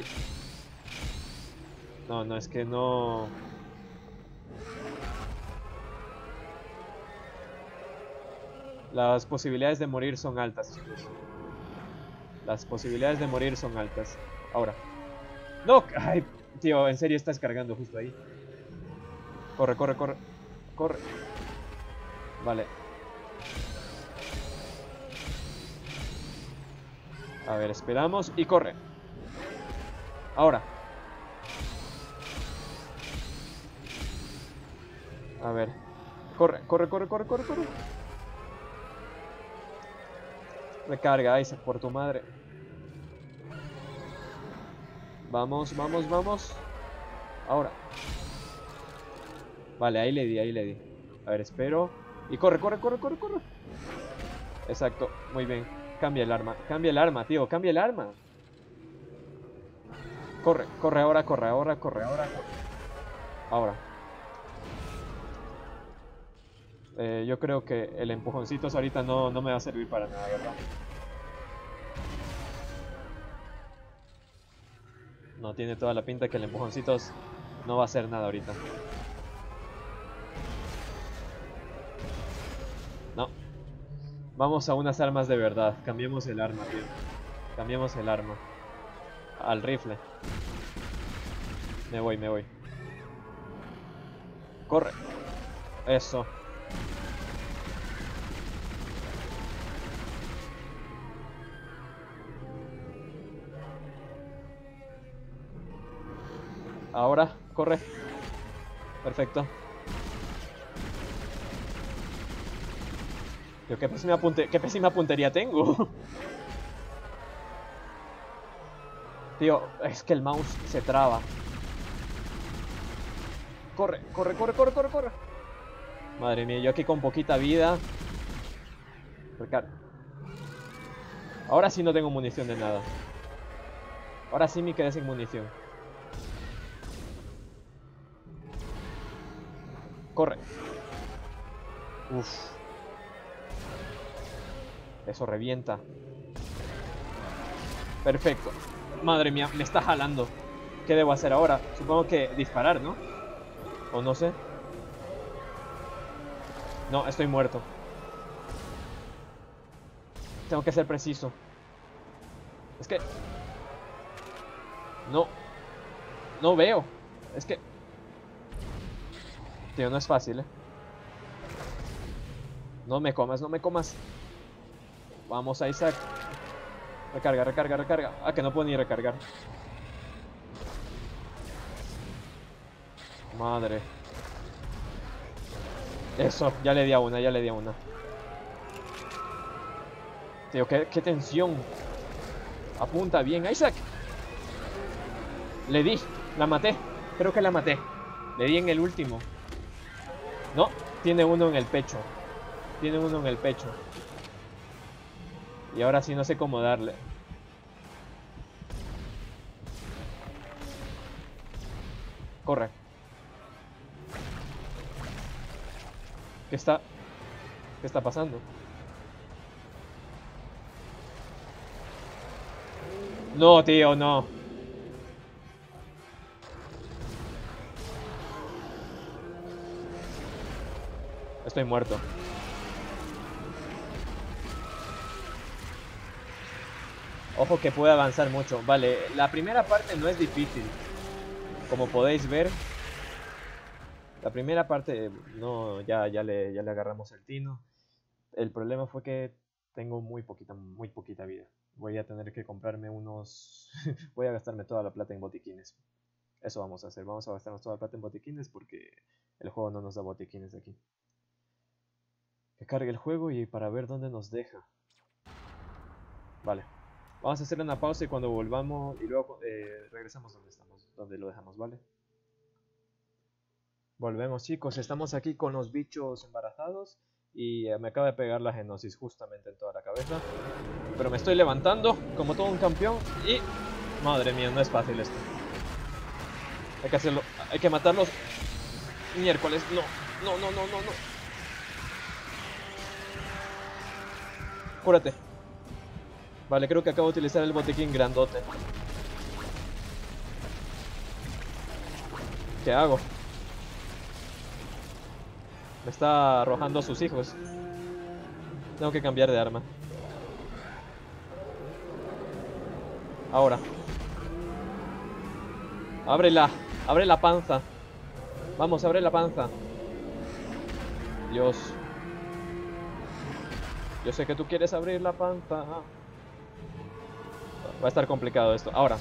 No, es que no... Las posibilidades de morir son altas, chicos. Las posibilidades de morir son altas. Ahora. ¡No! ¡Ay! Tío, en serio estás cargando justo ahí. Corre, corre, corre. Corre. Vale. A ver, esperamos y corre. Ahora. A ver. Corre, corre, corre, corre, corre, corre. Recarga, Isaac, por tu madre. Vamos, vamos, vamos. Ahora. Vale, ahí le di, ahí le di. A ver, espero. Y corre, corre, corre, corre, corre. Exacto, muy bien. Cambia el arma, tío, cambia el arma. Corre, corre ahora, corre ahora, corre ahora. Ahora. Yo creo que el empujoncitos ahorita no me va a servir para nada, ¿verdad? No, tiene toda la pinta que el empujoncitos no va a hacer nada ahorita. No. Vamos a unas armas de verdad. Cambiemos el arma, tío. Cambiemos el arma. Al rifle. Me voy, me voy. Corre. Eso. Ahora, corre. Perfecto. Tío, qué pésima puntería tengo. Tío, es que el mouse se traba. Corre, corre, corre, corre, corre, corre. Madre mía, yo aquí con poquita vida. Ahora sí no tengo munición de nada. Ahora sí me quedé sin munición. Corre. Uf. Eso revienta. Perfecto. Madre mía, me está jalando. ¿Qué debo hacer ahora? Supongo que disparar, ¿no? O no sé. No, estoy muerto. Tengo que ser preciso. Es que... No. No veo. Es que... Tío, no es fácil, No me comas, no me comas. Vamos a Isaac. Recarga, recarga, recarga. Ah, que no puedo ni recargar. Madre. Eso, ya le di a una, ya le di a una. Tío, qué tensión. Apunta bien, Isaac. Le di, la maté. Creo que la maté. Le di en el último. No, tiene uno en el pecho. Tiene uno en el pecho. Y ahora sí no sé cómo darle. Corre. ¿Qué está pasando? No, tío, no. Estoy muerto. Ojo que puede avanzar mucho. Vale, la primera parte no es difícil. Como podéis ver. La primera parte, no, ya le agarramos el tino. El problema fue que tengo muy poquita vida. Voy a tener que comprarme unos... Voy a gastarme toda la plata en botiquines. Eso vamos a hacer. Vamos a gastarnos toda la plata en botiquines porque el juego no nos da botiquines de aquí. Que cargue el juego y para ver dónde nos deja. Vale. Vamos a hacer una pausa y cuando volvamos y luego regresamos donde estamos, donde lo dejamos, ¿vale? Volvemos, chicos, estamos aquí con los bichos embarazados y me acaba de pegar la genosis justamente en toda la cabeza. Pero me estoy levantando como todo un campeón y... Madre mía, no es fácil esto. Hay que hacerlo, hay que matarlos. Miércoles, no, no, no, no, no, no. Cúrate. Vale, creo que acabo de utilizar el botiquín grandote. ¿Qué hago? Me está arrojando a sus hijos. Tengo que cambiar de arma. Ahora. Ábrela. Abre la panza. Vamos, abre la panza. Dios. Yo sé que tú quieres abrir la panza. Va a estar complicado esto. Ahora.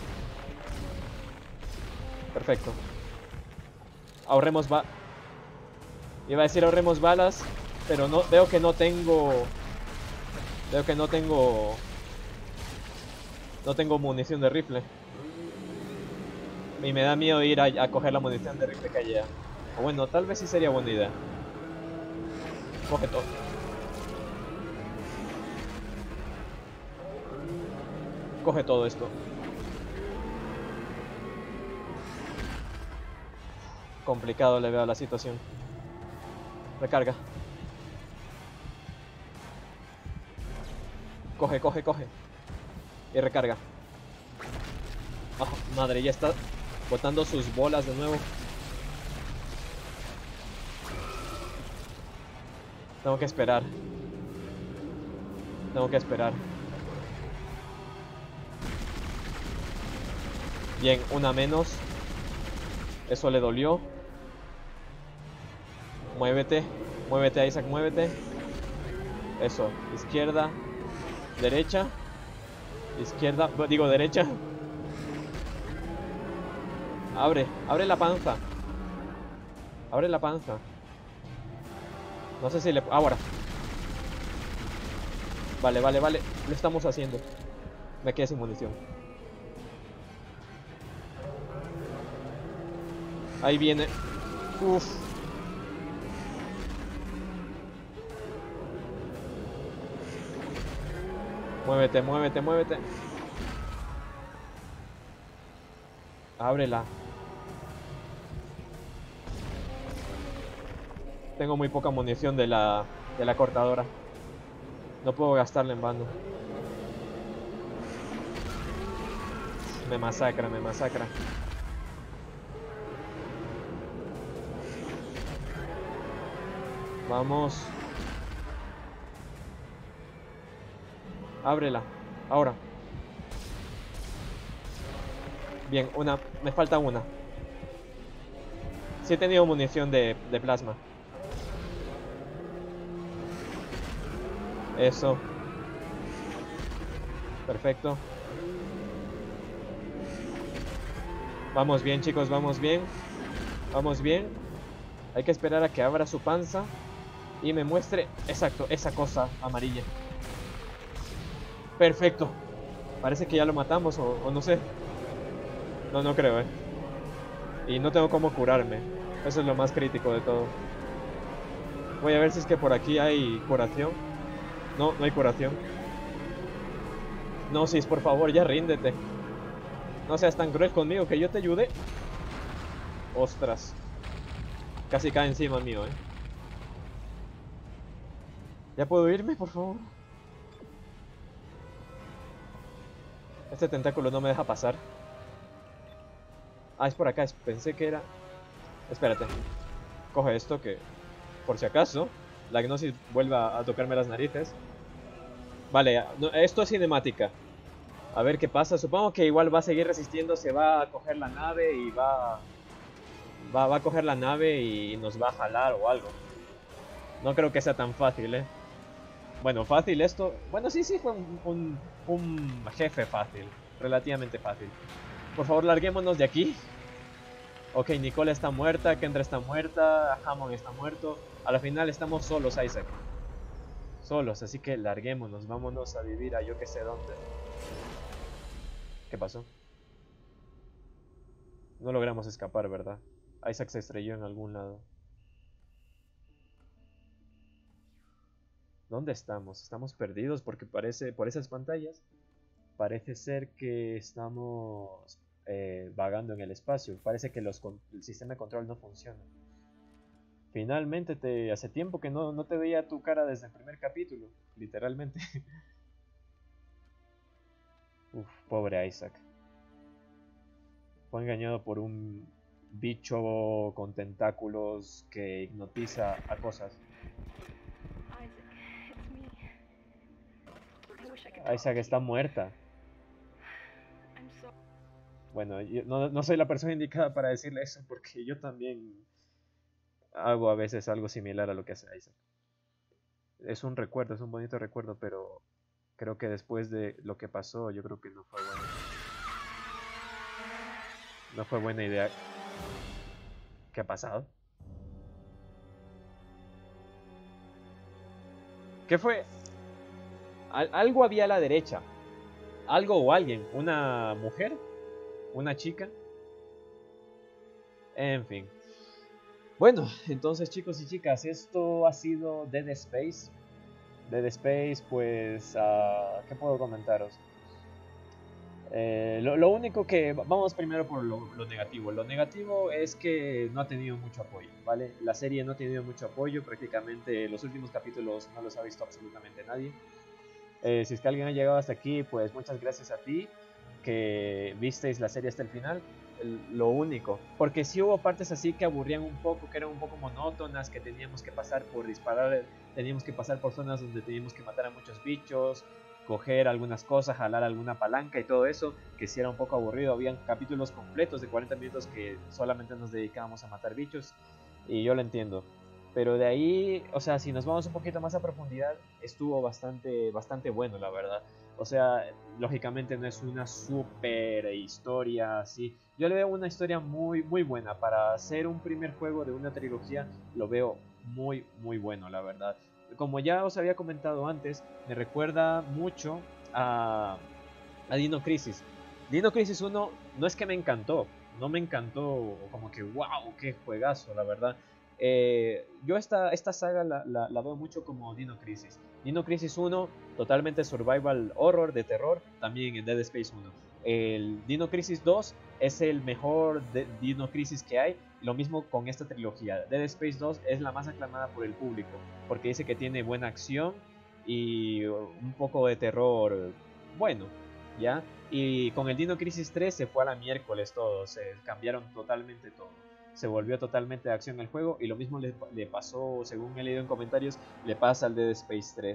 Perfecto. Ahorremos Iba a decir ahorremos balas, pero no, veo que no tengo munición de rifle. Y me da miedo ir a coger la munición de rifle que haya. O bueno, tal vez sí sería buena idea. Coge todo. Coge todo esto. Complicado le veo la situación. Recarga. Coge, coge, coge. Y recarga. Oh, madre, ya está botando sus bolas de nuevo. Tengo que esperar. Tengo que esperar. Bien, una menos. Eso le dolió. Muévete. Muévete, Isaac, muévete. Eso. Izquierda. Derecha. Izquierda. Digo, derecha. Abre. Abre la panza. Abre la panza. No sé si le... Ahora. Vale, vale, vale. Lo estamos haciendo. Me quedé sin munición. Ahí viene. Uf. Muévete, muévete, muévete. Ábrela. Tengo muy poca munición de la cortadora. No puedo gastarla en vano. Me masacra, me masacra. Vamos. Ábrela. Ahora. Bien, una. Me falta una. Sí he tenido munición de plasma. Eso. Perfecto. Vamos bien, chicos, vamos bien. Vamos bien. Hay que esperar a que abra su panza y me muestre, exacto, esa cosa amarilla. Perfecto. Parece que ya lo matamos o no sé. No, no creo, Y no tengo cómo curarme. Eso es lo más crítico de todo. Voy a ver si es que por aquí hay curación. No, no hay curación. No, Sis, por favor, ya ríndete. No seas tan cruel conmigo, que yo te ayude. Ostras. Casi cae encima mío, ¿Ya puedo irme, por favor? Este tentáculo no me deja pasar. Ah, es por acá. Pensé que era... Espérate. Coge esto que... Por si acaso, la Gnosis vuelva a tocarme las narices. Vale, no, esto es cinemática. A ver qué pasa. Supongo que igual va a seguir resistiendo. Se va a coger la nave y va a coger la nave y nos va a jalar o algo. No creo que sea tan fácil, Bueno, fácil esto. Bueno, sí, fue un jefe fácil. Relativamente fácil. Por favor, larguémonos de aquí. Ok, Nicole está muerta, Kendra está muerta, Hammond está muerto. A la final estamos solos, Isaac. Solos, así que larguémonos, vámonos a vivir a yo que sé dónde. ¿Qué pasó? No logramos escapar, ¿verdad? Isaac se estrelló en algún lado. ¿Dónde estamos? Estamos perdidos porque parece, por esas pantallas, parece ser que estamos vagando en el espacio. Parece que el sistema de control no funciona. Finalmente, hace tiempo que no te veía tu cara desde el primer capítulo, literalmente. Uf, pobre Isaac. Fue engañado por un bicho con tentáculos que hipnotiza a cosas. Isaac está muerta. Bueno, yo no soy la persona indicada para decirle eso porque yo también hago a veces algo similar a lo que hace Isaac. Es un recuerdo, es un bonito recuerdo, pero creo que después de lo que pasó, yo creo que no fue bueno. No fue buena idea. ¿Qué ha pasado? ¿Qué fue? Algo había a la derecha. Algo o alguien. ¿Una mujer? ¿Una chica? En fin. Bueno, entonces chicos y chicas, esto ha sido Dead Space. Dead Space, pues, ¿qué puedo comentaros? Lo único que... Vamos primero por lo negativo. Lo negativo es que no ha tenido mucho apoyo, ¿vale? La serie no ha tenido mucho apoyo. Prácticamente los últimos capítulos no los ha visto absolutamente nadie. Si es que alguien ha llegado hasta aquí, pues muchas gracias a ti que visteis la serie hasta el final. Lo único, porque sí hubo partes así que aburrían un poco, que eran un poco monótonas, que teníamos que pasar por disparar, teníamos que pasar por zonas donde teníamos que matar a muchos bichos, coger algunas cosas, jalar alguna palanca y todo eso, que sí era un poco aburrido. Habían capítulos completos de 40 minutos que solamente nos dedicábamos a matar bichos, y yo lo entiendo. Pero de ahí, o sea, si nos vamos un poquito más a profundidad, estuvo bastante bueno, la verdad. O sea, lógicamente no es una super historia así. Yo le veo una historia muy buena. Para hacer un primer juego de una trilogía, lo veo muy bueno, la verdad. Como ya os había comentado antes, me recuerda mucho a, a Dino Crisis. Dino Crisis 1 no es que me encantó, no me encantó como que wow, qué juegazo, la verdad. Yo esta saga la veo mucho como Dino Crisis. Dino Crisis 1, totalmente survival horror, de terror, también en Dead Space 1. El Dino Crisis 2 es el mejor Dino Crisis que hay. Lo mismo con esta trilogía. Dead Space 2 es la más aclamada por el público, porque dice que tiene buena acción y un poco de terror bueno, ¿ya? Y con el Dino Crisis 3 se fue a la miércoles todo, se cambiaron totalmente todo. Se volvió totalmente de acción el juego y lo mismo le pasó, según he leído en comentarios, le pasa al Dead Space 3.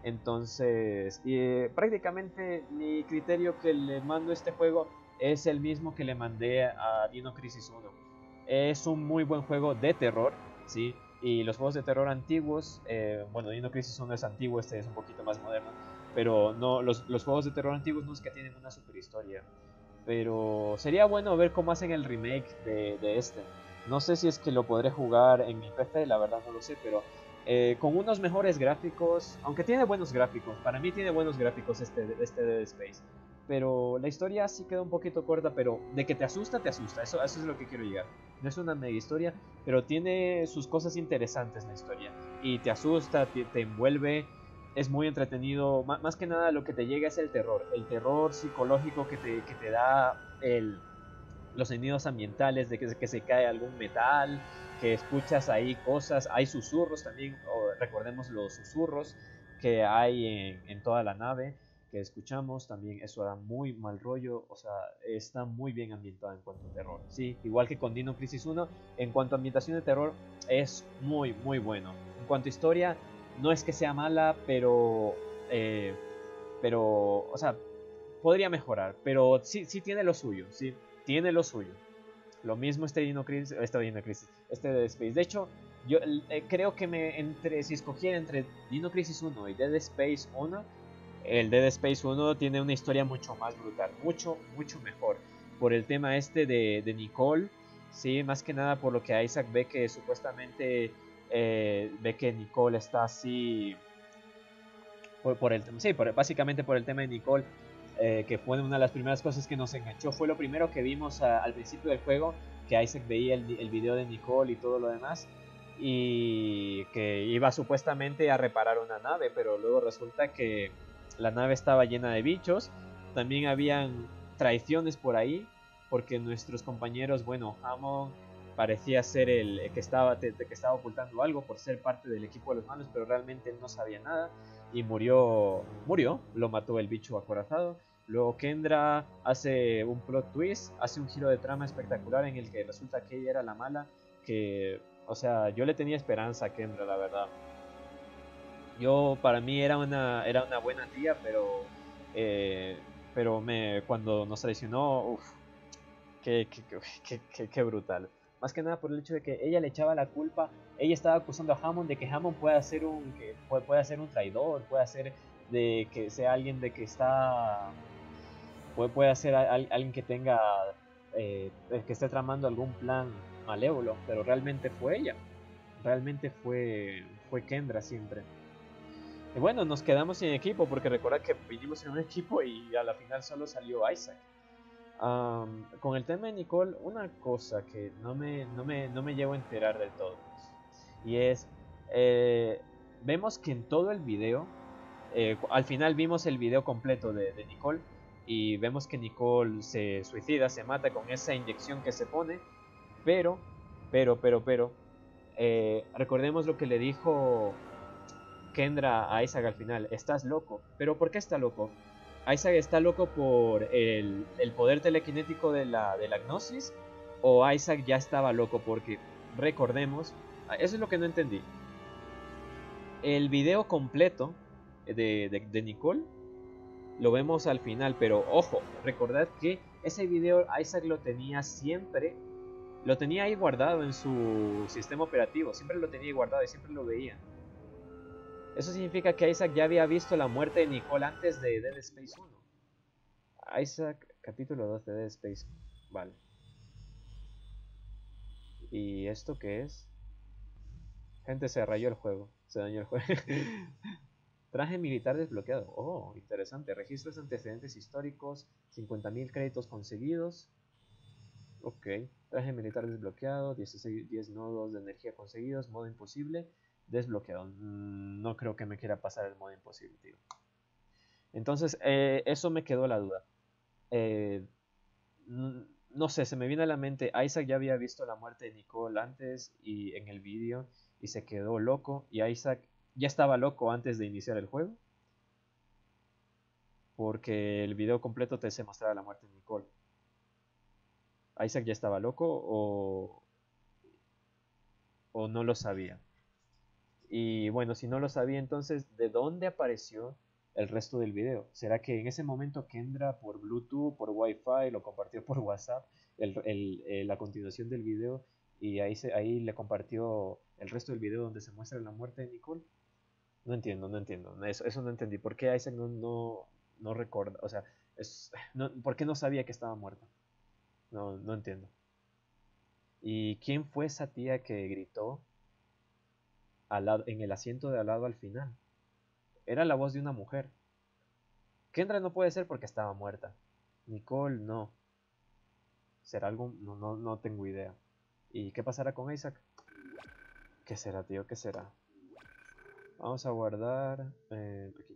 Entonces, prácticamente mi criterio que le mando a este juego es el mismo que le mandé a Dino Crisis 1. Es un muy buen juego de terror, ¿sí? Y los juegos de terror antiguos, bueno, Dino Crisis 1 es antiguo, este es un poquito más moderno, pero no, los juegos de terror antiguos no es que tienen una super historia. Pero sería bueno ver cómo hacen el remake de este. No sé si es que lo podré jugar en mi PC, la verdad no lo sé, pero con unos mejores gráficos, aunque tiene buenos gráficos, para mí tiene buenos gráficos este Dead Space. Pero la historia sí queda un poquito corta, pero de que te asusta, eso es lo que quiero llegar. No es una mega historia, pero tiene sus cosas interesantes la historia. Y te asusta, te envuelve, es muy entretenido. Más que nada lo que te llega es el terror psicológico que te da los sonidos ambientales de que se cae algún metal, que escuchas ahí cosas, hay susurros también, recordemos los susurros que hay en toda la nave que escuchamos, también eso da muy mal rollo, o sea, está muy bien ambientada en cuanto a terror, sí, igual que con Dino Crisis 1, en cuanto a ambientación de terror es muy muy bueno. En cuanto a historia, no es que sea mala, o sea, podría mejorar, pero sí, sí tiene lo suyo, sí, tiene lo suyo. Lo mismo este Dead Space. De hecho, yo creo que si escogiera entre Dino Crisis 1 y Dead Space 1, el Dead Space 1 tiene una historia mucho más brutal, mucho, mucho mejor. Por el tema este de Nicole, sí, más que nada por lo que Isaac ve que supuestamente ve que Nicole está así básicamente por el tema de Nicole, que fue una de las primeras cosas que nos enganchó. Fue lo primero que vimos al principio del juego, que Isaac veía el video de Nicole y todo lo demás, y que iba supuestamente a reparar una nave, pero luego resulta que la nave estaba llena de bichos, también habían traiciones por ahí, porque nuestros compañeros, bueno, Hammond parecía ser el que estaba ocultando algo por ser parte del equipo de los malos, pero realmente él no sabía nada y murió, lo mató el bicho acorazado. Luego Kendra hace un plot twist, hace un giro de trama espectacular en el que resulta que ella era la mala, que, o sea, yo le tenía esperanza a Kendra, la verdad. Para mí era una buena tía, eh, cuando nos traicionó, uff, qué brutal. Más que nada por el hecho de que ella le echaba la culpa, ella estaba acusando a Hammond de que Hammond puede ser un traidor, puede ser de que sea alguien de que está, puede ser alguien que tenga, que esté tramando algún plan malévolo, pero realmente fue ella, realmente fue Kendra siempre. Y bueno, nos quedamos sin equipo porque recuerda que vinimos en un equipo y a la final solo salió Isaac. Con el tema de Nicole, una cosa que no me llevo a enterar del todo. Y es, eh, vemos que en todo el video, al final vimos el video completo de Nicole y vemos que Nicole se suicida, se mata con esa inyección que se pone, pero, recordemos lo que le dijo Kendra a Isaac al final, estás loco. ¿Pero por qué está loco? ¿Isaac está loco por el poder telequinético de la Gnosis? ¿O Isaac ya estaba loco? Porque recordemos, eso es lo que no entendí. El video completo de Nicole lo vemos al final, pero ojo, recordad que ese video Isaac lo tenía siempre, lo tenía ahí guardado en su sistema operativo, siempre lo tenía ahí guardado y siempre lo veía. Eso significa que Isaac ya había visto la muerte de Nicole antes de Dead Space 1. Isaac, capítulo 2 de Dead Space. Vale. ¿Y esto qué es? Gente, se rayó el juego. Se dañó el juego. Traje militar desbloqueado. Oh, interesante. Registros de antecedentes históricos. 50.000 créditos conseguidos. Ok. Traje militar desbloqueado. 10 nodos de energía conseguidos. Modo imposible. Desbloqueado. No creo que me quiera pasar el modo imposible, tío. Entonces, eso me quedó la duda. Eh, no sé, se me viene a la mente, Isaac ya había visto la muerte de Nicole antes y en el vídeo y se quedó loco y Isaac ya estaba loco antes de iniciar el juego porque el video completo te se mostraba la muerte de Nicole. Isaac ya estaba loco o no lo sabía. Y bueno, si no lo sabía, entonces, ¿de dónde apareció el resto del video? ¿Será que en ese momento Kendra por Bluetooth, por Wi-Fi, lo compartió por WhatsApp, la continuación del video, y ahí le compartió el resto del video donde se muestra la muerte de Nicole? No entiendo, no entiendo. Eso no entendí. ¿Por qué Isaac no recuerda? O sea, ¿por qué no sabía que estaba muerta? No entiendo. ¿Y quién fue esa tía que gritó en el asiento de al lado al final? Era la voz de una mujer. Kendra no puede ser porque estaba muerta. Nicole no. ¿Será algo? No tengo idea. ¿Y qué pasará con Isaac? ¿Qué será, tío? ¿Qué será? Vamos a guardar aquí.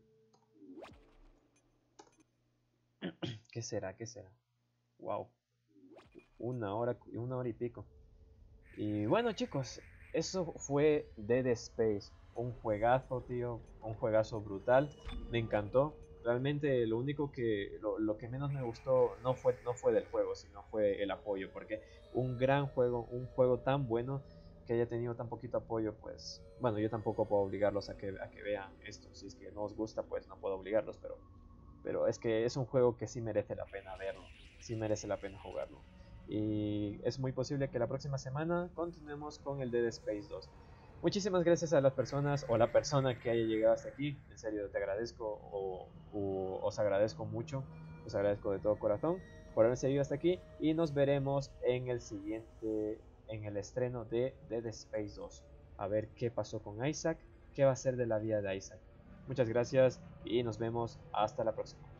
¿Qué será? ¿Qué será? Wow. Una hora y pico. Y bueno, chicos, eso fue Dead Space. Un juegazo, tío. Un juegazo brutal. Me encantó. Realmente lo que menos me gustó no fue del juego, sino fue el apoyo. Porque un gran juego, un juego tan bueno que haya tenido tan poquito apoyo, pues bueno, yo tampoco puedo obligarlos a que vean esto. Si es que no os gusta, pues no puedo obligarlos, pero es que es un juego que sí merece la pena verlo, sí merece la pena jugarlo. Y es muy posible que la próxima semana continuemos con el Dead Space 2. Muchísimas gracias a las personas o la persona que haya llegado hasta aquí. En serio, te agradezco os agradezco mucho. Os agradezco de todo corazón por haber seguido hasta aquí. Y nos veremos en el estreno de Dead Space 2. A ver qué pasó con Isaac, qué va a ser de la vida de Isaac. Muchas gracias y nos vemos hasta la próxima.